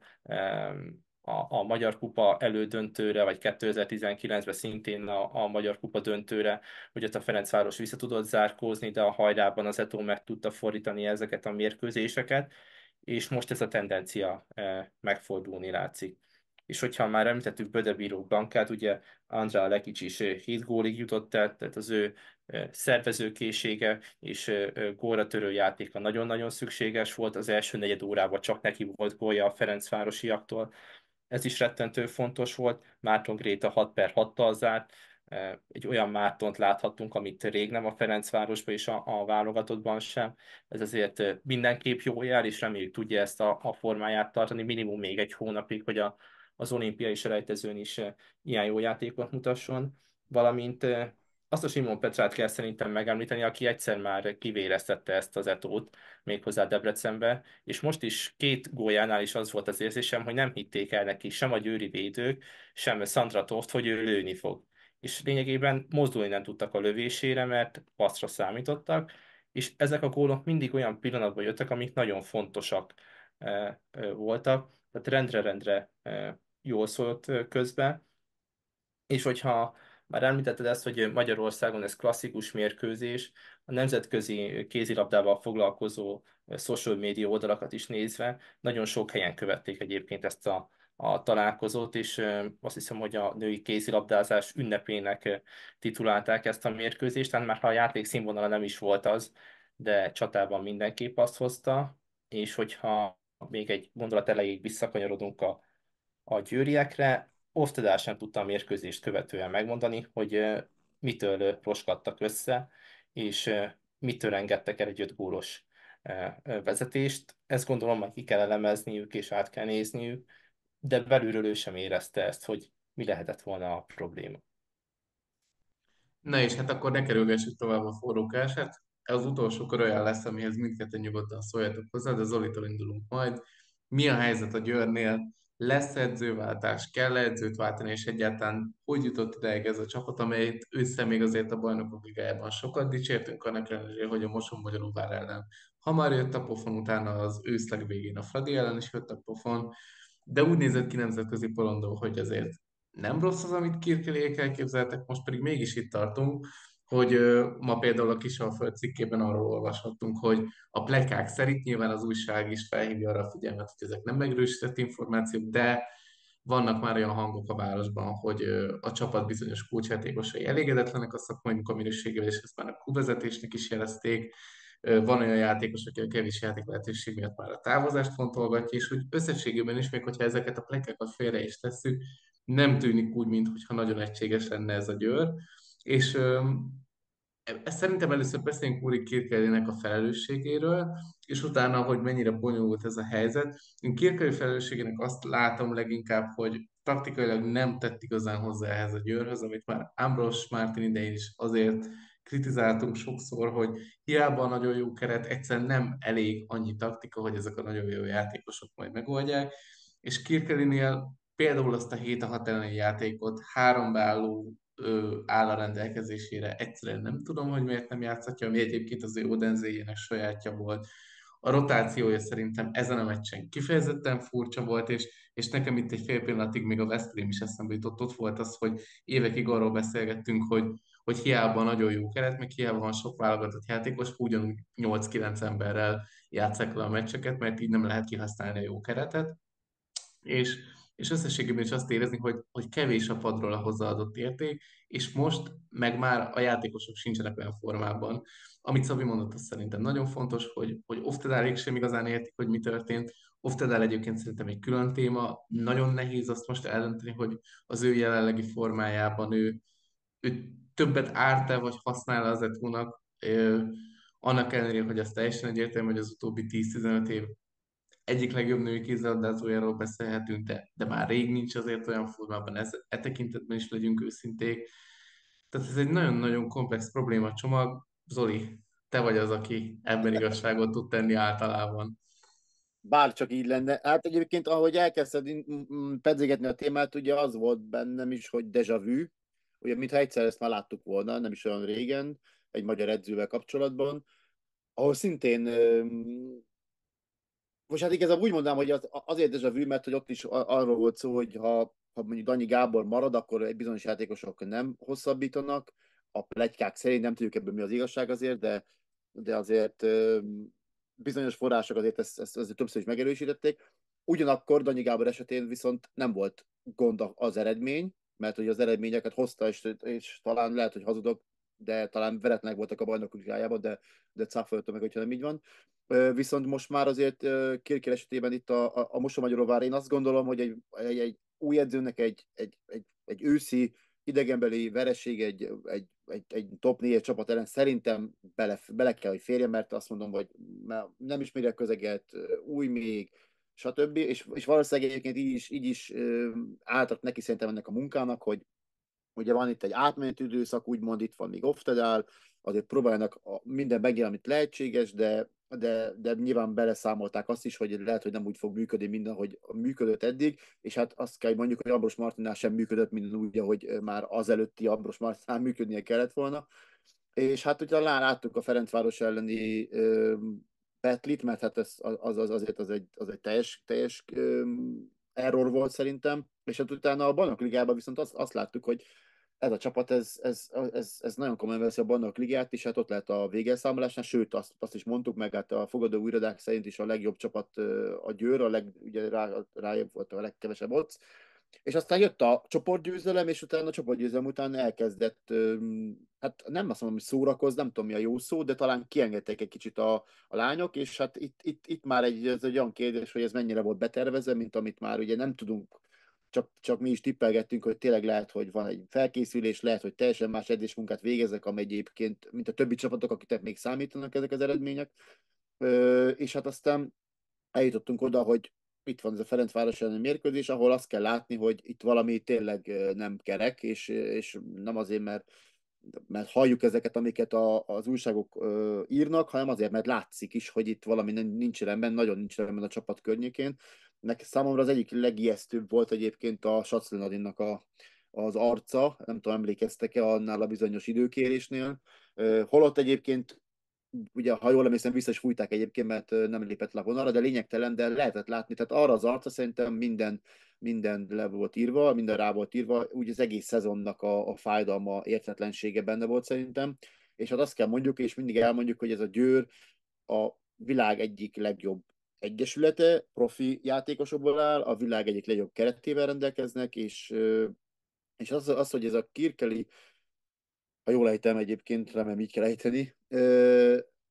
a, a Magyar Kupa elődöntőre, vagy kétezer-tizenkilencben szintén a, a Magyar Kupa döntőre, hogy ott a Ferencváros vissza tudott zárkózni, de a hajrában az Eto meg tudta fordítani ezeket a mérkőzéseket, és most ez a tendencia megfordulni látszik. És hogyha már említettük Bödebíró Blankát, ugye Andrá Lekic is hét gólig jutott el, tehát az ő szervezőkészsége és gólra törő játéka nagyon-nagyon szükséges volt. Az első negyed órában csak neki volt gólja a Ferencvárosiaktól. Ez is rettentő fontos volt. Márton Gréta hat per hattal zárt. Egy olyan Mártont láthattunk, amit rég nem a Ferencvárosban és a, a válogatottban sem. Ez azért mindenképp jó jel, és reméljük tudja ezt a, a formáját tartani minimum még egy hónapig, hogy a, az olimpiai selejtezőn is ilyen jó játékot mutasson. Valamint azt a Simon Petrát kell szerintem megemlíteni, aki egyszer már kivéreztette ezt az etót, méghozzá Debrecenbe, és most is két góljánál is az volt az érzésem, hogy nem hitték el neki sem a győri védők, sem Sandra Toft, hogy ő lőni fog. És lényegében mozdulni nem tudtak a lövésére, mert passzra számítottak, és ezek a gólok mindig olyan pillanatban jöttek, amik nagyon fontosak eh, eh, voltak, tehát rendre-rendre eh, jól szólt eh, közben, és hogyha már említetted ezt, hogy Magyarországon ez klasszikus mérkőzés, a nemzetközi kézilabdával foglalkozó social media oldalakat is nézve, nagyon sok helyen követték egyébként ezt a, a találkozót, és azt hiszem, hogy a női kézilabdázás ünnepének titulálták ezt a mérkőzést, tehát már ha a játék színvonala nem is volt az, de csatában mindenképp azt hozta, és hogyha még egy gondolat elejéig visszakanyarodunk a a győriekre. Oftedár sem tudta a mérkőzést követően megmondani, hogy mitől roskadtak össze, és mitől engedtek el egy öt gólos vezetést. Ezt gondolom, hogy ki kell elemezniük, és át kell nézniük, de belülről ő sem érezte ezt, hogy mi lehetett volna a probléma. Na és hát akkor ne kerülgessük tovább a forrókását. Ez az utolsó kör olyan lesz, amihez mindketten nyugodtan szóljatok hozzá, de Zolitól indulunk majd. Mi a helyzet a Győrnél? Lesz edzőváltás? Kell edzőt váltani? És egyáltalán hogy jutott ideig ez a csapat, amelyet össze még azért a Bajnokok Ligájában sokat dicsértünk, annak ellenére, hogy a Moson-Magyaróvár ellen hamar jött a pofon, utána az őszleg végén a Fradi ellen is jött a pofon, de úgy nézett ki nemzetközi porondon, hogy azért nem rossz az, amit Kirkelék elképzeltek, most pedig mégis itt tartunk, hogy ö, ma például a Kisalföld cikkében arról olvashattunk, hogy a pletykák szerint nyilván az újság is felhívja arra a figyelmet, hogy ezek nem megerősített információk, de vannak már olyan hangok a városban, hogy ö, a csapat bizonyos kulcsjátékosai elégedetlenek a szakmai munkaminőségével, és ezt már a klubvezetésnek is jelezték. Van olyan játékos, aki a kevés játék lehetőség miatt már a távozást fontolgatja, és hogy összességében is, még hogyha ezeket a plekákat félre is tesszük, nem tűnik úgy, mintha nagyon egységes lenne ez a Győr. És ezt szerintem először beszéljünk Úri Kirkelinek a felelősségéről, és utána, hogy mennyire bonyolult ez a helyzet. Én Kirkeli felelősségének azt látom leginkább, hogy taktikailag nem tett igazán hozzá ehhez a Győrhöz, amit már Ambros Mártin idején is azért kritizáltunk sokszor, hogy hiába a nagyon jó keret, egyszerűen nem elég annyi taktika, hogy ezek a nagyon jó játékosok majd megoldják, és Kirkelinél például azt a hét a hat elleni játékot három beálló ö, áll a rendelkezésére. Egyszerűen nem tudom, hogy miért nem játszhatja, ami egyébként az ő Odenzéjének sajátja volt. A rotációja szerintem ezen a meccsen kifejezetten furcsa volt, és, és nekem itt egy fél pillanatig még a Veszprém is eszembe jutott. Ott volt az, hogy évekig arról beszélgettünk, hogy, hogy hiába nagyon jó keret, meg hiába van sok válogatott játékos, ugyanúgy nyolc-kilenc emberrel játszák le a meccseket, mert így nem lehet kihasználni a jó keretet és, és összességében is azt érezni, hogy, hogy kevés a padról a hozzáadott érték, és most meg már a játékosok sincsenek olyan formában. Amit Szabi mondott, az szerintem nagyon fontos, hogy, hogy Oftedálék sem igazán értik, hogy mi történt. Oftedál egyébként szerintem egy külön téma, nagyon nehéz azt most eldönteni, hogy az ő jelenlegi formájában ő, ő többet árt-e, vagy használ az Etúnak, annak ellenére, hogy az teljesen egyértelmű, hogy az utóbbi tíz-tizenöt év egyik legjobb női kézilabdázójáról beszélhetünk, de, de már rég nincs azért olyan formában, ez, e tekintetben is legyünk őszinték. Tehát ez egy nagyon-nagyon komplex problémacsomag. Zoli, te vagy az, aki ebben igazságot tud tenni általában. Bárcsak így lenne. Hát egyébként, ahogy elkezdted in- m- pedzegetni a témát, ugye az volt bennem is, hogy déjà vu, ugye mintha egyszer ezt már láttuk volna, nem is olyan régen, egy magyar edzővel kapcsolatban, ahol szintén most hát igazából úgy mondanám, hogy az, azért déjà vu, mert hogy ott is arról volt szó, hogy ha, ha mondjuk Danyi Gábor marad, akkor egy bizonyos játékosok nem hosszabbítanak. A pletykák szerint nem tudjuk ebből mi az igazság azért, de, de azért ö, bizonyos források azért ezt, ezt azért többször is megerősítették. Ugyanakkor Danyi Gábor esetén viszont nem volt gond az eredmény, mert hogy az eredményeket hozta, és, és talán lehet, hogy hazudok, de talán veretlenek voltak a bajnokok ligájában, de, de cáfoltam meg, hogyha nem így van. Viszont most már azért Kirkér esetében itt a, a, a Mosonmagyaróvár, én azt gondolom, hogy egy, egy, egy új edzőnek egy, egy, egy, egy őszi idegenbeli vereség egy, egy, egy, egy top négyes csapat ellen szerintem bele, bele kell, hogy férjen, mert azt mondom, hogy nem ismeri a közeget, új még, stb. És, és valószínűleg egyébként így is, így is álltak neki szerintem ennek a munkának, hogy ugye van itt egy átmeneti időszak, úgymond itt van még Oftedál, azért próbálnak a, minden megjelenni, amit lehetséges, de, de, de nyilván beleszámolták azt is, hogy lehet, hogy nem úgy fog működni minden, hogy működött eddig, és hát azt kell mondjuk, hogy Ambros Martinnál sem működött minden úgy, ahogy már az előtti Ambros Martinnál működnie kellett volna. És hát ugye láttuk a Ferencváros elleni ö, Petlit, mert hát ez, az, az, azért az egy, az egy teljes, teljes ö, error volt szerintem, és hát utána a Bajnok Ligában viszont azt, azt láttuk, hogy ez a csapat, ez, ez, ez, ez nagyon komolyan veszi a Bajnok Ligát, és hát ott lehet a végelszámolásnál, sőt, azt, azt is mondtuk meg, hát a fogadó újradák szerint is a legjobb csapat a Győr, a leg, ugye rá, rájobb volt a legkevesebb ott, és aztán jött a csoportgyőzelem, és utána a csoportgyőzelem után elkezdett, hát nem azt mondom, hogy szórakozni, nem tudom mi a jó szó, de talán kiengedtek egy kicsit a, a lányok, és hát itt, itt, itt már egy, ez egy olyan kérdés, hogy ez mennyire volt betervezve, mint amit már ugye nem tudunk, csak, csak mi is tippelgettünk, hogy tényleg lehet, hogy van egy felkészülés, lehet, hogy teljesen más edzésmunkát végeznek, ami egyébként, mint a többi csapatok, akik még számítanak ezek az eredmények. Ö, és hát aztán eljutottunk oda, hogy itt van ez a Ferencváros elleni mérkőzés, ahol azt kell látni, hogy itt valami tényleg nem kerek, és, és nem azért, mert, mert halljuk ezeket, amiket a, az újságok ö, írnak, hanem azért, mert látszik is, hogy itt valami nincs rendben, nagyon nincs rendben a csapat környékén. Nekem számomra az egyik legijesztőbb volt egyébként a Saclenadinnak a, az arca, nem tudom, emlékeztek-e annál a bizonyos időkérésnél. Holott egyébként ugye, ha jól emlékszem, vissza is fújták egyébként, mert nem lépett le a vonalra, de lényegtelen, de lehetett látni, tehát arra az arca szerintem minden, minden le volt írva, minden rá volt írva, úgy az egész szezonnak a, a fájdalma, értetlensége benne volt szerintem, és hát azt kell mondjuk, és mindig elmondjuk, hogy ez a Győr a világ egyik legjobb egyesülete, profi játékosokból áll, a világ egyik legjobb keretével rendelkeznek, és, és az, az, hogy ez a Kirkeli, ha jól ejtem egyébként, remélem így kell ejteni,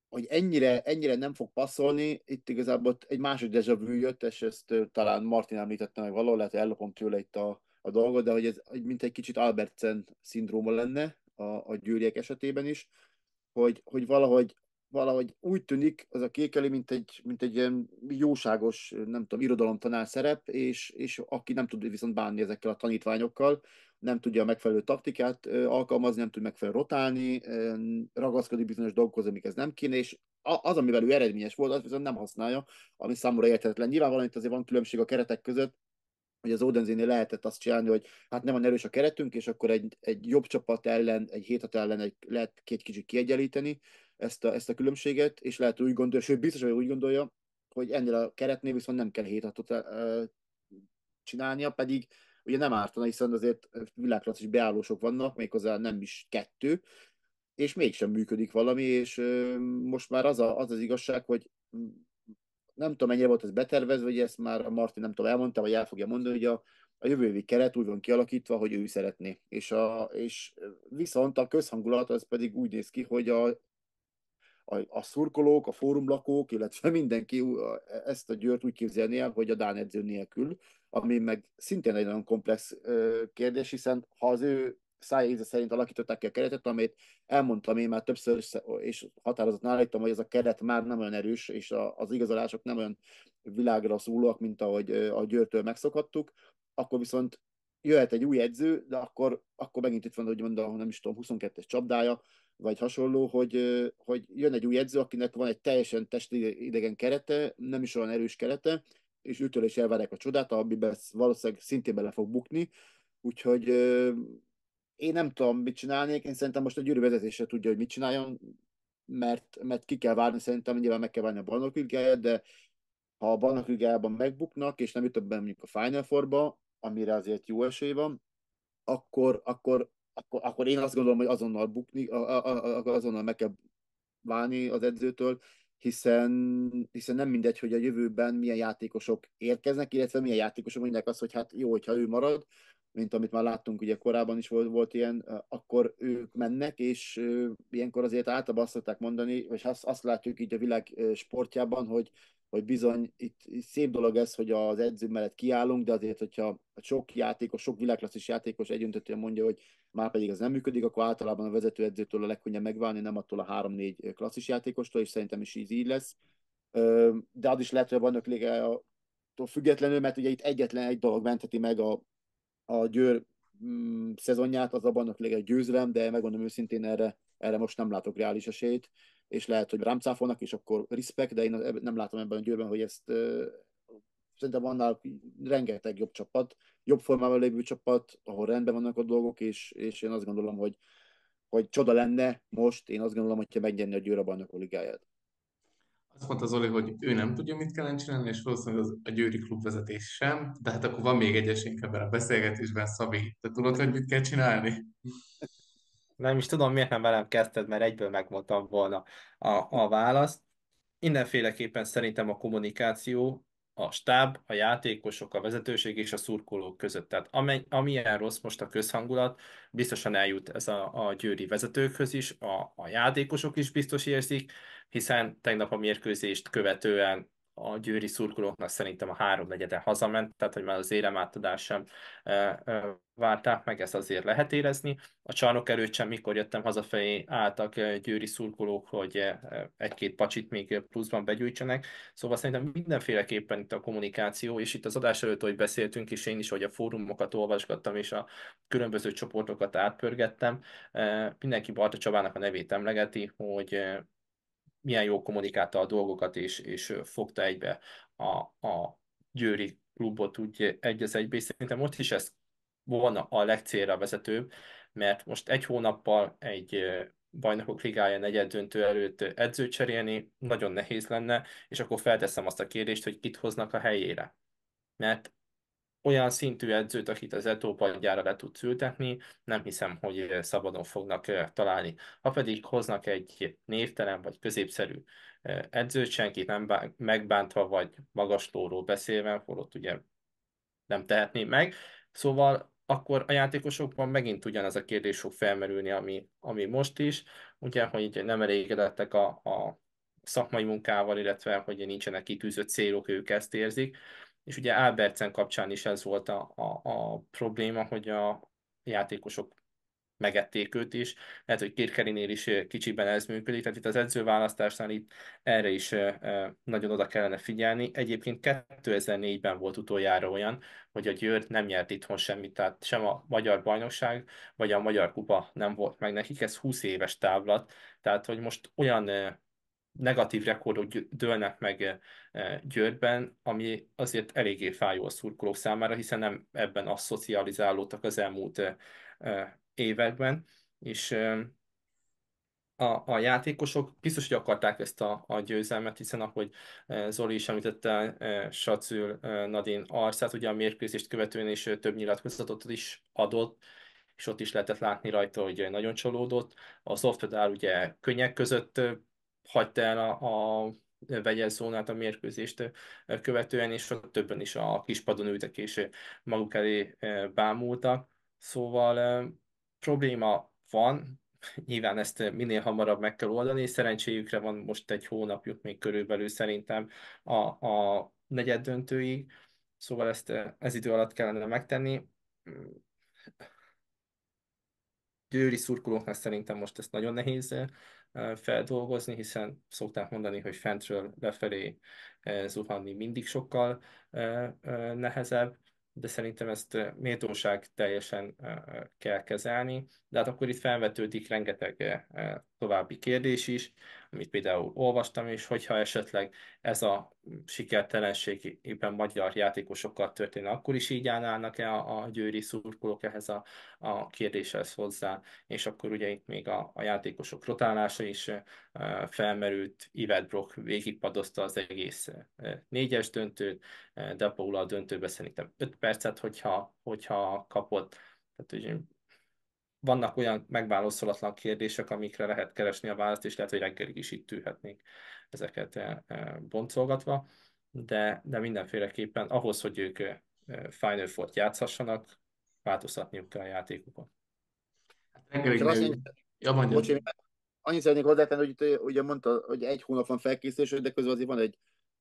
hogy ennyire, ennyire nem fog passzolni, itt igazából egy másik déjà vu jött, és ezt ö, talán Martin említette meg valahol, lehet, hogy ellopom tőle itt a, a dolgot, de hogy ez hogy mint egy kicsit Albertsen szindróma lenne a, a győriek esetében is, hogy, hogy valahogy, valahogy úgy tűnik az a Kékeli, mint egy, mint egy ilyen jóságos, nem tudom, irodalomtanár szerep, és, és aki nem tud viszont bánni ezekkel a tanítványokkal, nem tudja a megfelelő taktikát ö, alkalmazni, nem tud megfelelően rotálni, ö, ragaszkodik bizonyos dolgokhoz, amik ez nem kéne, és a- az, amivel ő eredményes volt, az viszont nem használja, ami számomra érthetetlen. Nyilvánvalóan itt azért van különbség a keretek között, hogy az Odenzénél lehetett azt csinálni, hogy hát nem van erős a keretünk, és akkor egy, egy jobb csapat ellen, egy hétat ellen egy, lehet két kicsit kiegyenlíteni ezt a, ezt a különbséget, és lehet úgy gondolja, sőt biztos, hogy úgy gondolja, hogy ennél a keretnél viszont nem kell hétatot uh, csinálnia, pedig ugye nem ártana, hiszen azért világklasszis beállósok vannak, méghozzá nem is kettő, és mégsem működik valami, és uh, most már az, a, az az igazság, hogy nem tudom, mennyire volt ez betervezve, hogy ezt már a Martin nem tudom, elmondta, vagy el fogja mondani, hogy a, a jövő évi keret úgy van kialakítva, hogy ő szeretné. És, a, és viszont a közhangulat az pedig úgy néz ki, hogy a, a, a szurkolók, a fórumlakók, illetve mindenki ezt a Győrt úgy képzelni el, hogy a Dán edző nélkül, ami meg szintén egy nagyon komplex kérdés, hiszen ha az ő szájéze szerint alakították ki a keretet, amit elmondtam én már többször, és határozottan állítom, hogy ez a keret már nem olyan erős, és a, az igazolások nem olyan világra szólóak, mint ahogy a Győrtől megszokhattuk, akkor viszont jöhet egy új edző, de akkor, akkor megint itt van, hogy mondom, nem is tudom, huszonkettes csapdája, vagy hasonló, hogy, hogy jön egy új edző, akinek van egy teljesen testidegen kerete, nem is olyan erős kerete, és őtől is elvárják a csodát, amiben valószínűleg szintén bele fog bukni. Úgyhogy én nem tudom, mit csinálnék, én szerintem most a Győri vezetése tudja, hogy mit csináljon, mert, mert ki kell várni, szerintem nyilván meg kell várni a bajnok ligáját, de ha a bajnok ligájában megbuknak, és nem jutott be mondjuk a Final Fourba, amire azért jó esély van, akkor, akkor, akkor, akkor én azt gondolom, hogy azonnal bukni, a, a, a, azonnal meg kell válni az edzőtől, hiszen, hiszen nem mindegy, hogy a jövőben milyen játékosok érkeznek, illetve milyen játékosok mondják azt, hogy hát jó, hogyha ő marad, mint amit már láttunk, ugye korábban is volt, volt ilyen, akkor ők mennek, és ilyenkor azért általában azt szokták mondani, vagy azt, azt látjuk így a világ sportjában, hogy hogy bizony itt, itt szép dolog ez, hogy az edző mellett kiállunk, de azért, hogyha sok játékos, sok világklasszis játékos egyöntetően mondja, hogy már pedig az nem működik, akkor általában a vezetőedzőtől a legkönnyebb megválni, nem attól a három-négy klasszis játékostól, és szerintem is így lesz. De az is lehet, hogy a bajnok ligájától függetlenül, mert ugye itt egyetlen egy dolog mentheti meg a, a Győr mm, szezonját, az a bajnok ligai győzelem, de megmondom őszintén, erre, erre most nem látok reális esélyt, és lehet, hogy rám cáfolnak, és akkor respekt, de én nem látom ebben a Győrben, hogy ezt uh, szerintem annál rengeteg jobb csapat, jobb formában lévő csapat, ahol rendben vannak a dolgok, és, és én azt gondolom, hogy, hogy csoda lenne most, én azt gondolom, hogyha megnyerni a Győr a bajnokok ligáját. Azt mondta Zoli, hogy ő nem tudja, mit kellene csinálni, és valószínűleg az, a Győri klubvezetés sem, de hát akkor van még egy esélyünk ebben a beszélgetésben, Szabi. Te tudod, hogy mit kell csinálni? Nem is tudom, miért nem velem kezdted, mert egyből megmondtam volna a, a választ. Mindenféleképpen szerintem a kommunikáció, a stáb, a játékosok, a vezetőség és a szurkolók között. Tehát amely, amilyen rossz most a közhangulat, biztosan eljut ez a, a győri vezetőkhöz is, a, a játékosok is biztos érzik, hiszen tegnap a mérkőzést követően a győri szurkolóknak szerintem a háromnegyede hazament, tehát hogy már az éremátadás sem e, e, várták meg, ezt azért lehet érezni. A csarnok előtt sem, mikor jöttem hazafelé, álltak e, győri szurkolók, hogy e, egy-két pacsit még pluszban begyűjtsenek. Szóval szerintem mindenféleképpen itt a kommunikáció, és itt az adás előtt, hogy beszéltünk, és én is, hogy a fórumokat olvasgattam, és a különböző csoportokat átpörgettem, e, mindenki Barta Csabának a nevét emlegeti, hogy e, milyen jól kommunikálta a dolgokat, és, és fogta egybe a, a győri klubot úgy egy az egybe, és szerintem most is ez volna a legcélra vezetőbb, mert most egy hónappal egy bajnokok ligája negyed döntő előtt edzőt cserélni nagyon nehéz lenne, és akkor felteszem azt a kérdést, hogy kit hoznak a helyére. Mert olyan szintű edzőt, akit az Eto'o padjára le tud ültetni, nem hiszem, hogy szabadon fognak eh, találni. Ha pedig hoznak egy névtelen vagy középszerű eh, edzőt, senkit nem bán- megbántva vagy magaslóról beszélve, holott ugye nem tehetné meg. Szóval akkor a játékosokban megint ugyanaz a kérdés fog felmerülni, ami, ami most is, ugye, hogy nem elégedettek a, a szakmai munkával, illetve hogy nincsenek kitűzött célok, ők ezt érzik. És ugye Albertsen kapcsán is ez volt a, a, a probléma, hogy a játékosok megették őt is. Lehet, hogy Kirkerinél is kicsiben ez működik, tehát itt az edzőválasztásnál itt erre is nagyon oda kellene figyelni. Egyébként kétezer-négyben volt utoljára olyan, hogy a Győr nem nyert itthon semmit, tehát sem a magyar bajnokság, vagy a magyar kupa nem volt meg nekik, ez húsz éves távlat, tehát hogy most olyan negatív rekordok dőlnek meg Győrben, ami azért eléggé fájó a szurkolók számára, hiszen nem ebben asszocializálódtak az elmúlt években, és a, a játékosok biztos, hogy akarták ezt a, a győzelmet, hiszen ahogy Zoli is említette, Sacül Nadine Arcát, ugye a mérkőzést követően is több nyilatkozatot is adott, és ott is lehetett látni rajta, hogy nagyon csalódott. A Software ugye könnyek között hagyta el a, a vegyes zónát a mérkőzést követően, és ott többen is a kispadon ültek és maguk elé bámultak. Szóval probléma van, nyilván ezt minél hamarabb meg kell oldani, és szerencséjükre van most egy hónapjuk még körülbelül szerintem a, a negyed döntőig, szóval ezt ez idő alatt kellene megtenni. Győri szurkolóknak szerintem most ezt nagyon nehéz feldolgozni, hiszen szokták mondani, hogy fentről lefelé zuhanni mindig sokkal nehezebb, de szerintem ezt méltóság teljesen kell kezelni. De hát akkor itt felvetődik rengeteg további kérdés is, amit például olvastam, és hogyha esetleg ez a sikertelenség éppen magyar játékosokkal történne, akkor is így állnának-e a, a győri szurkolók ehhez a, a kérdéshez hozzá, és akkor ugye itt még a, a játékosok rotálása is uh, felmerült, Yvette Brock végigpadozta az egész uh, négyes döntőt, uh, De Paula a döntőbe szerintem öt percet, hogyha, hogyha kapott, tehát ugye vannak olyan megválaszolatlan kérdések, amikre lehet keresni a választ, és lehet, hogy reggelig is itt ülhetnénk ezeket uh, boncolgatva, de, de mindenféleképpen ahhoz, hogy ők uh, Final Four-t játszhassanak, változtatniuk kell a játékukon. Reggelig Csak ne azt ülj. mondja, Ja, mondjam. bocs, én annyit szeretnék hozzátenni, hogy itt ugye mondta, hogy egy hónap van felkészülés, de közben azért van egy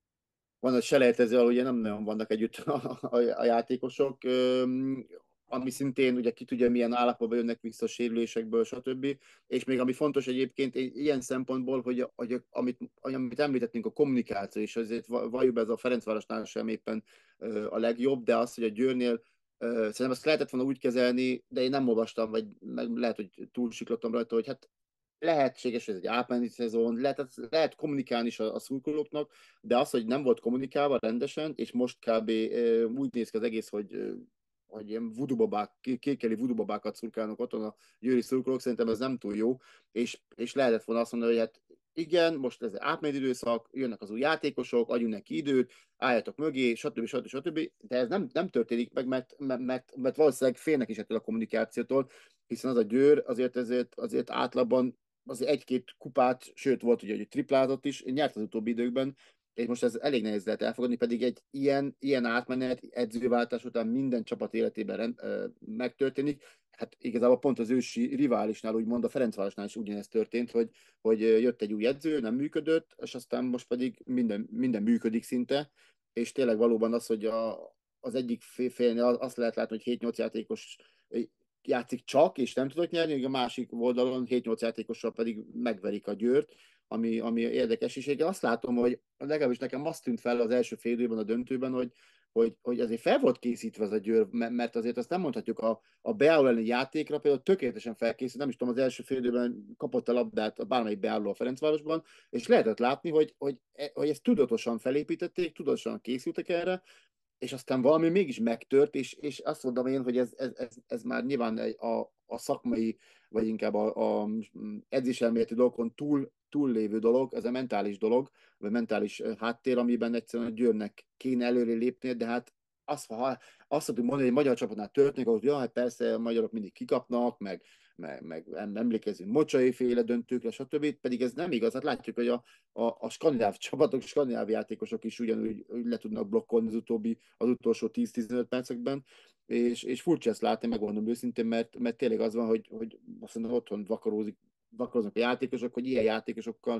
van egy selejtező, ahol ugye nem nagyon vannak együtt a, a, a játékosok, öm, ami szintén ugye ki tudja milyen állapotban jönnek vissza a sérülésekből, stb. És még ami fontos egyébként ilyen szempontból, hogy, hogy amit, amit említettünk, a kommunikáció, és azért valljuk be, ez a Ferencvárosnál sem éppen a legjobb, de az, hogy a Győrnél szerintem ezt lehetett volna úgy kezelni, de én nem olvastam, vagy meg lehet, hogy túlsiklottam rajta, hogy hát lehetséges, hogy ez egy átmeneti szezon, lehet, lehet kommunikálni is a, a szurkolóknak, de az, hogy nem volt kommunikálva rendesen, és most kb. Úgy néz ki az egész, hogy hogy ilyen vudubabák, kékeli vudubabákat szurkálnak otthon a győri szurkolók, szerintem ez nem túl jó, és, és lehetett volna azt mondani, hogy hát igen, most ez átmeneti időszak, jönnek az új játékosok, adjunk neki időt, álljatok mögé, stb. stb. stb. De ez nem, nem történik meg, mert, mert, mert, mert valószínűleg félnek is ettől a kommunikációtól, hiszen az a Győr azért, azért, azért átlagban az egy-két kupát, sőt volt ugye, hogy triplázott is, nyert az utóbbi időkben, és most ez elég nehéz lehet elfogadni, pedig egy ilyen, ilyen átmenet edzőváltás után minden csapat életében rend, ö, megtörténik. Hát igazából pont az ősi riválisnál, úgymond a Ferencvárosnál is ugyanezt történt, hogy, hogy jött egy új edző, nem működött, és aztán most pedig minden, minden működik szinte, és tényleg valóban az, hogy a, az egyik félnél azt lehet látni, hogy hét-nyolc játékos játszik csak, és nem tudott nyerni, a másik oldalon hét-nyolc játékossal pedig megverik a Győrt, ami, ami érdekes, és én azt látom, hogy legalábbis nekem azt tűnt fel az első fél időben a döntőben, hogy, hogy, hogy azért fel volt készítve az a Győr, mert azért azt nem mondhatjuk, a, a beálló elleni játékra például tökéletesen felkészült, nem is tudom, az első fél időben kapott a labdát a bármelyik beálló a Ferencvárosban, és lehetett látni, hogy, hogy, hogy ezt tudatosan felépítették, tudatosan készültek erre, és aztán valami mégis megtört, és, és azt mondom én, hogy ez, ez, ez, ez már nyilván a, a szakmai, vagy inkább a, a edzéselméleti dolgokon túl, túllévő dolog, ez a mentális dolog, vagy mentális háttér, amiben egyszerűen a Győrnek kéne előre lépnie, de hát azt, ha, azt tudjuk mondani, hogy egy magyar csapatnál történik, hogy ja, hát persze a magyarok mindig kikapnak, meg, meg, meg emlékezünk Mocsai féle döntőkre, stb. Pedig ez nem igaz. Hát látjuk, hogy a, a, a skandináv csapatok, skandináv játékosok is ugyanúgy le tudnak blokkolni az utóbbi, az utolsó tíz-tizenöt percekben, és, és furcsa ezt látni, megmondom őszintén, mert, mert tényleg az van, hogy, hogy azt mondom, otthon vakarózik, vakaróznak a játékosok, hogy ilyen játékosokkal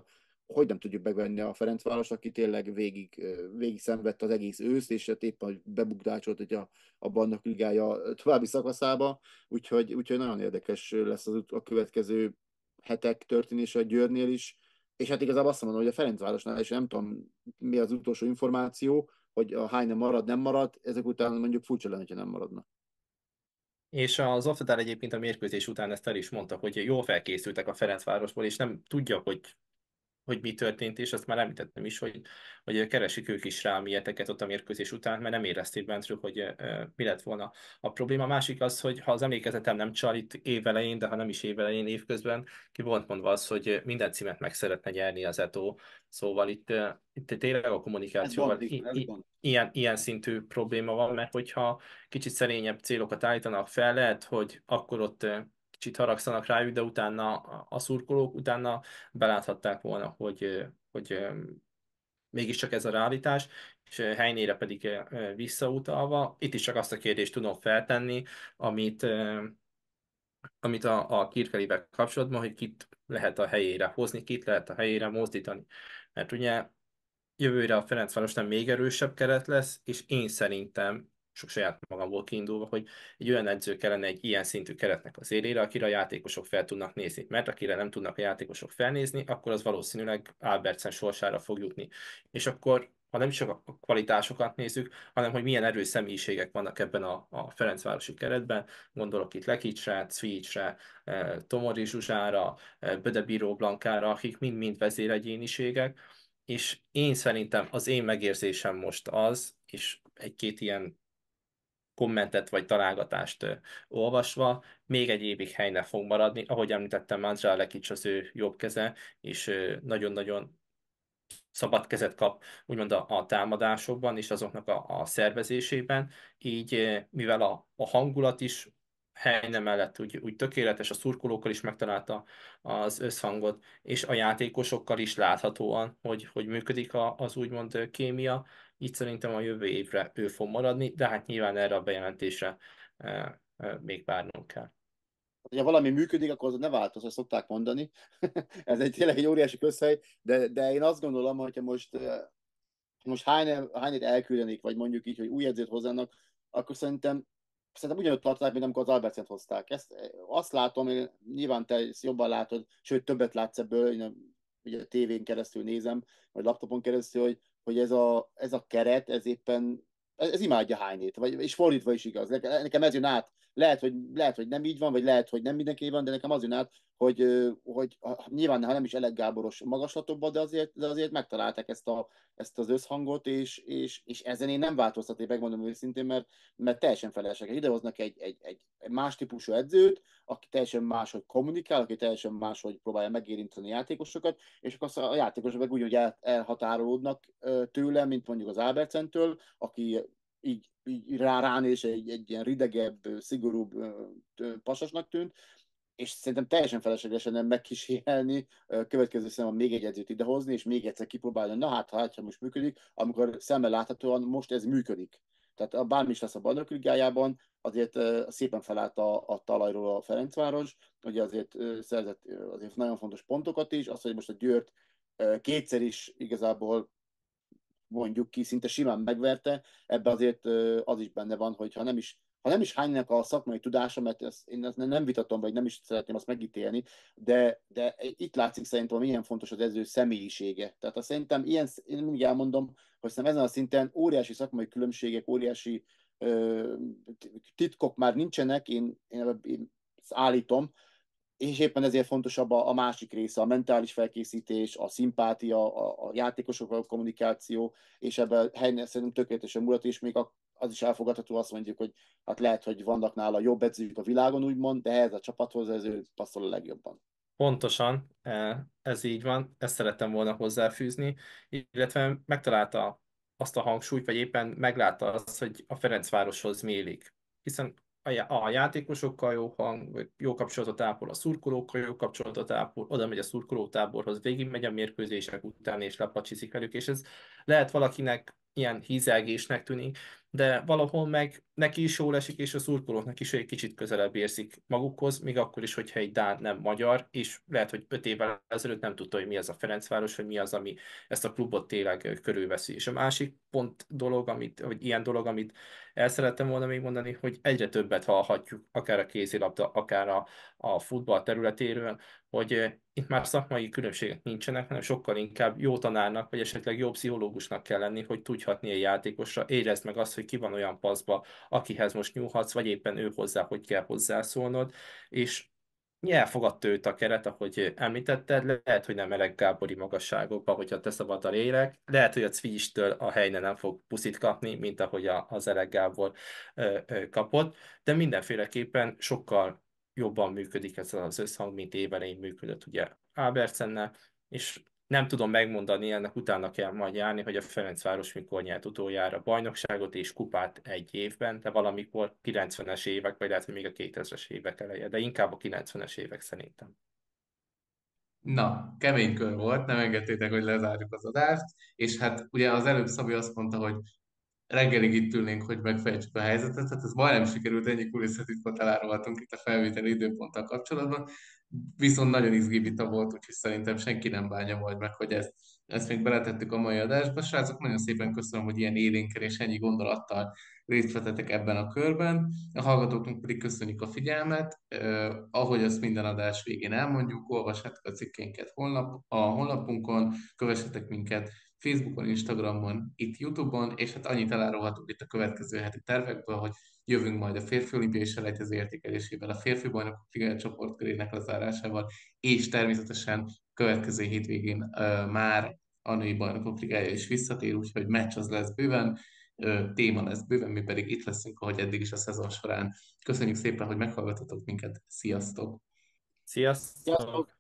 hogy nem tudjuk megvenni a Ferencváros, aki tényleg végig, végig szenvedte az egész őszt, és hát éppen hogy bebukdácsolt hogy a, a Bajnok Ligája további szakaszába, úgyhogy, úgyhogy nagyon érdekes lesz az, ut- a következő hetek történése a Győrnél is, és hát igazából azt mondom, hogy a Ferencvárosnál is nem tudom, mi az utolsó információ, hogy a Heine marad, nem marad, ezek után mondjuk furcsa lenne, ha nem maradna. És az Oftedal egyébként a mérkőzés után ezt el is mondta, hogy jól felkészültek a Ferencvárosból, és nem tudja, hogy hogy mi történt, és azt már említettem is, hogy, hogy keresik ők is rá a miérteket ott a mérkőzés után, mert nem érezték bentről, hogy uh, mi lett volna a probléma. A másik az, hogy ha az emlékezetem nem csal itt évelején, de ha nem is évelején, évközben, ki volt mondva az, hogy minden címet meg szeretne nyerni az Eto. Szóval itt, uh, itt tényleg a Ez gond, kommunikációval igen, i- ez i- gond. ilyen, ilyen szintű probléma van, mert hogyha kicsit szerényebb célokat állítanak fel, lehet, hogy akkor ott uh, kicsit haragszanak rájuk, de utána a a szurkolók utána beláthatták volna, hogy, hogy mégiscsak ez a realitás, és Heinére pedig visszautalva, itt is csak azt a kérdést tudom feltenni, amit, amit a, a Kirkelivel kapcsolatban, hogy kit lehet a helyére hozni, kit lehet a helyére mozdítani. Mert ugye jövőre a Ferencvárosnál még erősebb keret lesz, és én szerintem, sok saját magamból kiindulva, hogy egy olyan edző kellene egy ilyen szintű keretnek az élére, akire a játékosok fel tudnak nézni. Mert akire nem tudnak a játékosok felnézni, akkor az valószínűleg Albertsen sorsára fog jutni. És akkor, ha nem csak a kvalitásokat nézzük, hanem hogy milyen erős személyiségek vannak ebben a, a Ferencvárosi keretben, gondolok itt Lekicsre, Cvicsre, Tomori Zsuzsára, Böde Bíró Blankára, akik mind-mind vezéregyéniségek, és én szerintem az én megérzésem most az, és egy-két ilyen kommentet vagy találgatást ö, olvasva, még egy évig helynek fog maradni. Ahogy említettem, Mandrzá Lekics az ő jobb keze, és ö, nagyon-nagyon szabad kezet kap úgymond a, a támadásokban és azoknak a, a szervezésében, így eh, mivel a, a hangulat is helyne mellett úgy, úgy tökéletes, a szurkolókkal is megtalálta az összhangot, és a játékosokkal is láthatóan, hogy, hogy működik a, az úgymond eh, kémia, így szerintem a jövő évre ő fog maradni, de hát nyilván erre a bejelentésre eh, eh, még várnunk kell. Ha valami működik, akkor az ne változ, ezt szokták mondani. Ez egy tényleg egy óriási közhely, de, de én azt gondolom, hogyha most, eh, most hány, hányat elküldenik, vagy mondjuk így, hogy új edzőt hozzának, akkor szerintem szerintem ugyanott tartanák, mint amikor az Albertsen hozták. Ezt, eh, azt látom, én, nyilván te ezt jobban látod, sőt többet látsz ebből, én ugye a tévén keresztül nézem, vagy laptopon keresztül, hogy, hogy ez, a, ez a keret, ez éppen, ez, ez imádja hányét, vagy, és fordítva is igaz. Nekem ez jön át, lehet hogy, lehet, hogy nem így van, vagy lehet, hogy nem mindenki van, de nekem az jön át, hogy, hogy nyilván ha nem is Elek Gáboros magaslatokban, de azért, de azért megtalálták ezt, a, ezt az összhangot, és, és, és ezen én nem változtatnék, megmondom őszintén, mert, mert teljesen felesleges. Idehoznak egy, egy, egy más típusú edzőt, aki teljesen máshogy kommunikál, aki teljesen máshogy próbálja megérinteni a játékosokat, és akkor a játékosok meg úgy, el, elhatárolódnak tőle, mint mondjuk az Albertsentől, aki így, így rá ránéz egy, egy ilyen ridegebb, szigorúbb pasasnak tűnt, és szerintem teljesen feleslegesen megkísérelni, következő szemben még egy edzőt idehozni, és még egyszer kipróbálni, na hát, ha, ha most működik, amikor szemmel láthatóan most ez működik. Tehát bármi is lesz a Bajnok Ligájában, azért szépen felállt a, a talajról a Ferencváros, ugye azért szerzett azért nagyon fontos pontokat is, az, hogy most a Győrt kétszer is igazából mondjuk ki, szinte simán megverte, ebbe azért az is benne van, hogy ha nem is, ha nem is hánynak a szakmai tudása, mert ezt, én ezt nem vitatom, vagy nem is szeretném azt megítélni, de, de itt látszik szerintem, milyen fontos az edző személyisége. Tehát azt szerintem ilyen, én mindig elmondom, hogy szerintem ezen a szinten óriási szakmai különbségek, óriási ö, titkok már nincsenek, én, én, én ezt állítom, és éppen ezért fontosabb a, a másik része, a mentális felkészítés, a szimpátia, a, a játékosokkal a kommunikáció, és ebben helyen szerintem tökéletesen mulat, és még a, az is elfogadható, azt mondjuk, hogy hát lehet, hogy vannak nála jobb edzők a világon, úgymond, de ehhez a csapathoz ez ő passzol a legjobban. Pontosan, ez így van, ezt szerettem volna hozzáfűzni, illetve megtalálta azt a hangsúlyt, vagy éppen meglátta azt, hogy a Ferencvároshoz mélik. Hiszen a já- a játékosokkal jó hang, vagy jó kapcsolatot ápol, a szurkolókkal jó kapcsolatot ápol, oda megy a szurkolótáborhoz, végigmegy a mérkőzések után, és lepacsiszik velük, és ez lehet valakinek ilyen hízelgésnek tűnik, de valahol meg neki is jól esik, és a szurkolóknak is egy kicsit közelebb érzik magukhoz, még akkor is, hogyha egy dán nem magyar, és lehet, hogy öt évvel ezelőtt nem tudta, hogy mi az a Ferencváros, hogy mi az, ami ezt a klubot tényleg körülveszi. És a másik pont dolog, amit, vagy ilyen dolog, amit el szerettem volna még mondani, hogy egyre többet hallhatjuk, akár a kézilabda, akár a, a futball területéről, hogy eh, itt már szakmai különbségek nincsenek, hanem sokkal inkább jó tanárnak, vagy esetleg jó pszichológusnak kell lenni, hogy tudhatni egy játékosra, érezd meg azt, hogy ki van olyan paszba, akihez most nyúlhatsz, vagy éppen ő hozzá, hogy kell hozzászólnod, és elfogadta őt a keret, ahogy említetted, lehet, hogy nem Elek Gábori magasságokban, hogyha te szabadon élek, lehet, hogy a Cvistől a helyne nem fog puszit kapni, mint ahogy a- az Elek Gábor ö, ö, kapott, de mindenféleképpen sokkal jobban működik ez az összhang, mint évelején működött ugye Ábercennel, és nem tudom megmondani, ennek utána kell majd járni, hogy a Ferencváros mikor nyert utoljára bajnokságot és kupát egy évben, de valamikor kilencvenes évek, vagy lehet, hogy még a kétezres évek eleje, de inkább a kilencvenes évek szerintem. Na, kemény kör volt, nem engedtétek, hogy lezárjuk az adást, és hát ugye az előbb Szabi azt mondta, hogy reggelig itt ülnénk, hogy megfejtsük a helyzetet, hát ez majdnem sikerült, ennyi kulisszatitkot elárulhatunk itt a felvételi időponttal kapcsolatban, viszont nagyon izgi vita volt, úgyhogy szerintem senki nem bánja majd meg, hogy ezt, ezt még beletettük a mai adásba. Srácok, nagyon szépen köszönöm, hogy ilyen élénkkel és ennyi gondolattal részt vettetek ebben a körben. A hallgatóknak pedig köszönjük a figyelmet. Eh, ahogy azt minden adás végén elmondjuk, olvassátok a cikkénket honlap, a honlapunkon, kövessetek minket Facebookon, Instagramon, itt YouTube-on, és hát annyit elárulhatunk itt a következő heti tervekből, hogy jövünk majd a férfi olimpiai selejtező értékelésével, a férfi bajnokok ligája csoportkörének lezárásával, és természetesen következő hétvégén uh, már a női bajnokok ligája is visszatér, úgyhogy meccs az lesz bőven, uh, téma lesz bőven, mi pedig itt leszünk, ahogy eddig is a szezon során. Köszönjük szépen, hogy meghallgatotok minket, sziasztok! Sziasztok! Sziasztok!